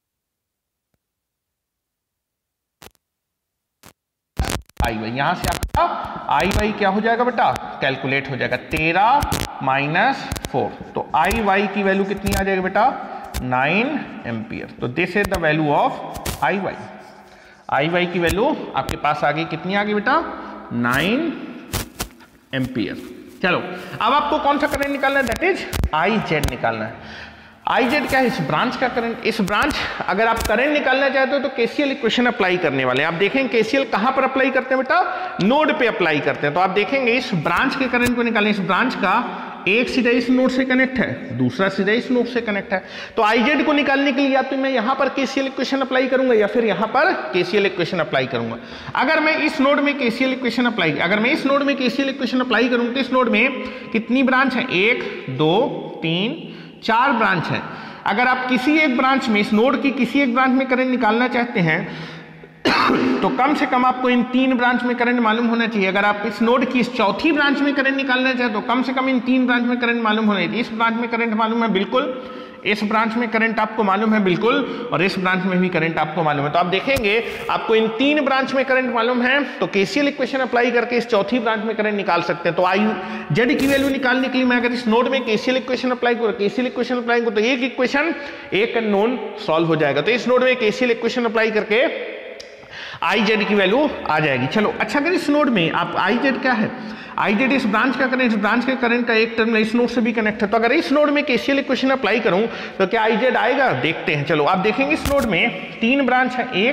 आई वाई। यहां से आपका आई वाई क्या हो जाएगा बेटा, कैलकुलेट हो जाएगा तेरह माइनस फोर। तो आई वाई की वैल्यू कितनी आ जाएगी बेटा, नाइन एम्पियर। तो this is the value of I Y. I Y की वैल्यू आपके पास आ गई, कितनी आ गई बेटा, नाइन एम्पियर। चलो अब आपको कौन सा करंट निकालना है, दैट इज आई जेड निकालना है। आई जेड क्या है, इस ब्रांच का करंट। इस ब्रांच अगर आप करंट निकालना चाहते हो तो केसीएल इक्वेशन अप्लाई करने वाले हैं। आप देखेंगे केसीएल कहां पर अप्लाई करते हैं बेटा, नोड पे अप्लाई करते हैं। तो आप देखेंगे इस ब्रांच के करंट को निकालें। इस ब्रांच का एक सीधा इस नोड से कनेक्ट है, दूसरा सीधा इस नोड से कनेक्ट है। तो आई जेड को निकालने के लिए या तो मैं यहां पर केसीएल इक्वेशन अप्लाई करूंगा या फिर यहां पर केसीएल इक्वेशन अप्लाई करूंगा। अगर मैं इस नोड में केसीएल इक्वेशन अप्लाई अगर मैं इस नोड में केसीएल इक्वेशन अप्लाई करूंगा तो इस नोड में कितनी ब्रांच है, एक दो तीन चार ब्रांच है। अगर आप किसी एक ब्रांच में इस नोड की किसी एक ब्रांच में करंट निकालना चाहते हैं तो कम से कम आपको इन तीन ब्रांच में करंट मालूम होना चाहिए। अगर आप इस नोड की इस चौथी ब्रांच में करंट निकालना चाहते हो तो कम से कम इन तीन ब्रांच में करंट मालूम होना चाहिए। इस ब्रांच में करंट मालूम है बिल्कुल, इस ब्रांच में करंट आपको मालूम है बिल्कुल, और इस ब्रांच में भी करंट आपको मालूम है। तो आप देखेंगे आपको इन तीन ब्रांच में करंट मालूम है तो केसीएल इक्वेशन अप्लाई करके इस चौथी ब्रांच में करंट निकाल सकते हैं। तो आई जेड की वैल्यू निकालने के लिए मैं अगर इस नोड में केसीएल इक्वेशन अप्लाई करूं केसीएल इक्वेशन अप्लाई करूं तो एक इक्वेशन एक अननोन सॉल्व हो जाएगा। तो इस नोड में केसीएल इक्वेशन अप्लाई करके आई जेड की वैल्यू आ जाएगी। चलो अच्छा, अगर इस नोड में आप आई जेड क्या है, आई जेड इस ब्रांच का करंट, इस ब्रांच के करंट का एक टर्म इस नोड से भी कनेक्ट है। तो अगर इस नोड में केसीएल इक्वेशन अप्लाई करूं तो क्या आई जेड आएगा, देखते हैं। चलो आप देखेंगे इस नोड में तीन ब्रांच है, एक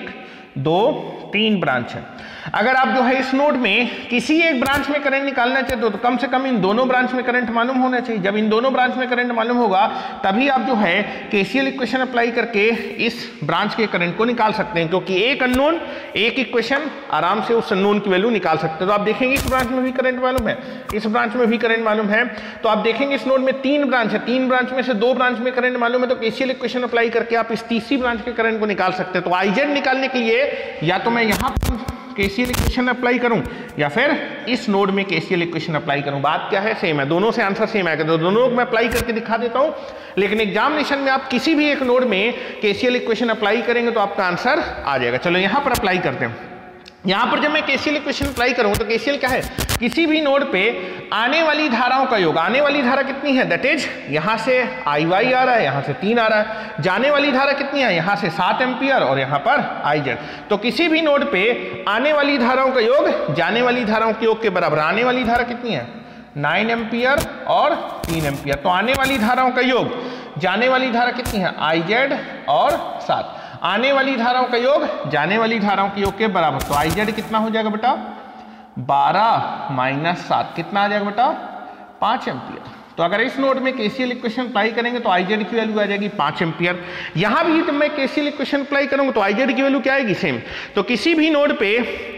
दो, तीन ब्रांच है। अगर आप जो है इस नोड में किसी एक ब्रांच में करंट निकालना चाहते हो तो कम से कम इन दोनों ब्रांच में करंट मालूम होना चाहिए। जब इन दोनों ब्रांच में करंट मालूम होगा तभी आप जो है केसीएल इक्वेशन अप्लाई करके इस ब्रांच के करंट को निकाल सकते हैं, क्योंकि एक अननोन एक इक्वेशन आराम से उस अननोन की वैल्यू निकाल सकते हैं। तो आप देखेंगे इस ब्रांच में भी करंट मालूम है, इस ब्रांच में भी करंट मालूम है, तो आप देखेंगे इस नोड में तीन ब्रांच है, तीन ब्रांच में से दो ब्रांच में करंट मालूम है, तो केसीएल इक्वेशन अप्लाई करके आप इस तीसरी ब्रांच के करंट को निकाल सकते हैं। तो आईजेड निकालने के लिए या तो मैं यहाँ केसीएल इक्वेशन अप्लाई करूं या फिर इस नोड में केसीएल इक्वेशन अप्लाई करूं। बात क्या है, सेम है, दोनों से आंसर सेम आएगा। तो दोनों मैं अप्लाई करके दिखा देता हूं, लेकिन एग्जामिनेशन में आप किसी भी एक नोड में केसीएल इक्वेशन अप्लाई करेंगे तो आपका आंसर आ जाएगा। चलो यहां पर अप्लाई करते हैं। यहां पर जब मैं केसीएल इक्वेशन अप्लाई करूंगा तो केसीएल क्या है, किसी भी नोड पे आने वाली धाराओं का योग, आने वाली धारा कितनी है, दैट इज यहां से आई वाई आ रहा है, यहां से तीन आ रहा है, जाने वाली धारा कितनी है, यहां से सात एम्पियर और यहां पर आई जेड। तो किसी भी नोड पे आने वाली धाराओं का योग जाने वाली धाराओं के योग के बराबर। आने वाली धारा कितनी है, नाइन एम्पियर और तीन एम्पियर। तो आने वाली धाराओं का योग जाने वाली धारा कितनी है, आई जेड और सात। आने वाली धाराओं का योग जाने वाली धाराओं के योग के बराबर। तो आई जेड कितना हो जाएगा बेटा, बारह माइनस सात, कितना आ जाएगा बेटा, पांच एम्पियर। तो अगर इस नोड में केसीएल इक्वेशन अप्लाई करेंगे तो आईजेड की वैल्यू आ जाएगी पांच एम्पियर। यहां भी जब मैं केसीएल इक्वेशन अप्लाई करूंगा तो आईजेड की वैल्यू क्या आएगी, सेम। तो किसी भी नोड पे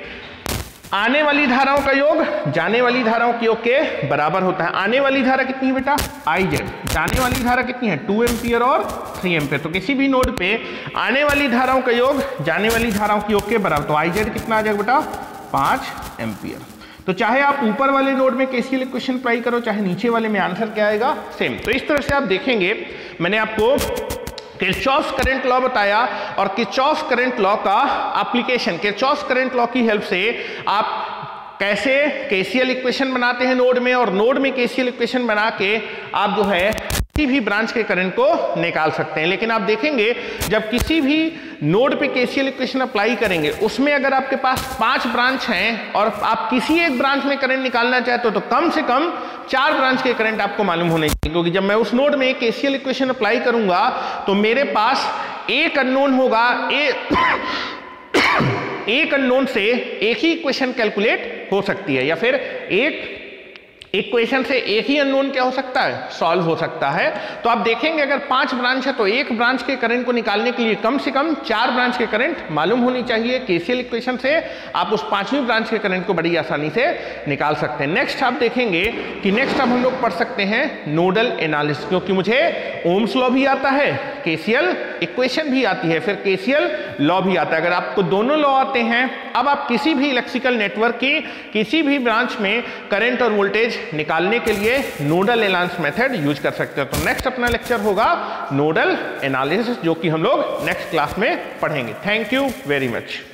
आने वाली धाराओं का योग जाने वाली धाराओं के योग के बराबर होता है। आने वाली धारा कितनी है बेटा, आई जेड। जाने वाली धारा कितनी है, टू एम्पियर और थ्री एम्पियर। तो किसी भी नोड पे आने वाली धाराओं का योग जाने वाली धाराओं के योग के बराबर। तो आई जेड कितना आ जाएगा बेटा, पांच एम्पियर। तो चाहे आप ऊपर वाले नोड में केसीएल इक्वेशन अप्लाई करो, चाहे नीचे वाले में, आंसर क्या आएगा, सेम। तो इस तरह से आप देखेंगे, मैंने आपको किरचॉफ करंट लॉ बताया और किरचॉफ करंट लॉ का एप्लीकेशन, किरचॉफ करंट लॉ की हेल्प से आप कैसे केसीएल इक्वेशन बनाते हैं नोड में, और नोड में केसीएल इक्वेशन बना के आप जो है किसी भी ब्रांच के करंट को निकाल सकते हैं। लेकिन आप देखेंगे जब किसी भी नोड पे केसीएल इक्वेशन अप्लाई करेंगे, उसमें अगर आपके पास पांच ब्रांच हैं और आप किसी एक ब्रांच में करंट निकालना चाहते हो तो कम से कम चार ब्रांच के करंट आपको मालूम होने चाहिए, क्योंकि जब मैं उस नोड में केसीएल इक्वेशन अप्लाई करूंगा तो मेरे पास एक अननोन होगा, एक एक अननोन से एक ही इक्वेशन कैलकुलेट हो सकती है, या फिर एक इक्वेशन से एक ही अननोन क्या हो सकता है, सॉल्व हो सकता है। तो आप देखेंगे अगर पांच ब्रांच है तो एक ब्रांच के करंट को निकालने के लिए कम से कम चार ब्रांच के करंट मालूम होनी चाहिए। केसीएल इक्वेशन से आप उस पांचवी ब्रांच के करंट को बड़ी आसानी से निकाल सकते हैं। नेक्स्ट आप देखेंगे कि नेक्स्ट अब हम लोग पढ़ सकते हैं नोडल एनालिसिस, क्योंकि मुझे ओम्स लॉ भी आता है, केसीएल इक्वेशन भी आती है, फिर केसीएल लॉ भी आता है। अगर आपको दोनों लॉ आते हैं, अब आप किसी भी इलेक्ट्रिकल नेटवर्क की किसी भी ब्रांच में करंट और वोल्टेज निकालने के लिए नोडल एनालिसिस मेथड यूज कर सकते हो। तो नेक्स्ट अपना लेक्चर होगा नोडल एनालिसिस, जो कि हम लोग नेक्स्ट क्लास में पढ़ेंगे। Thank you very much.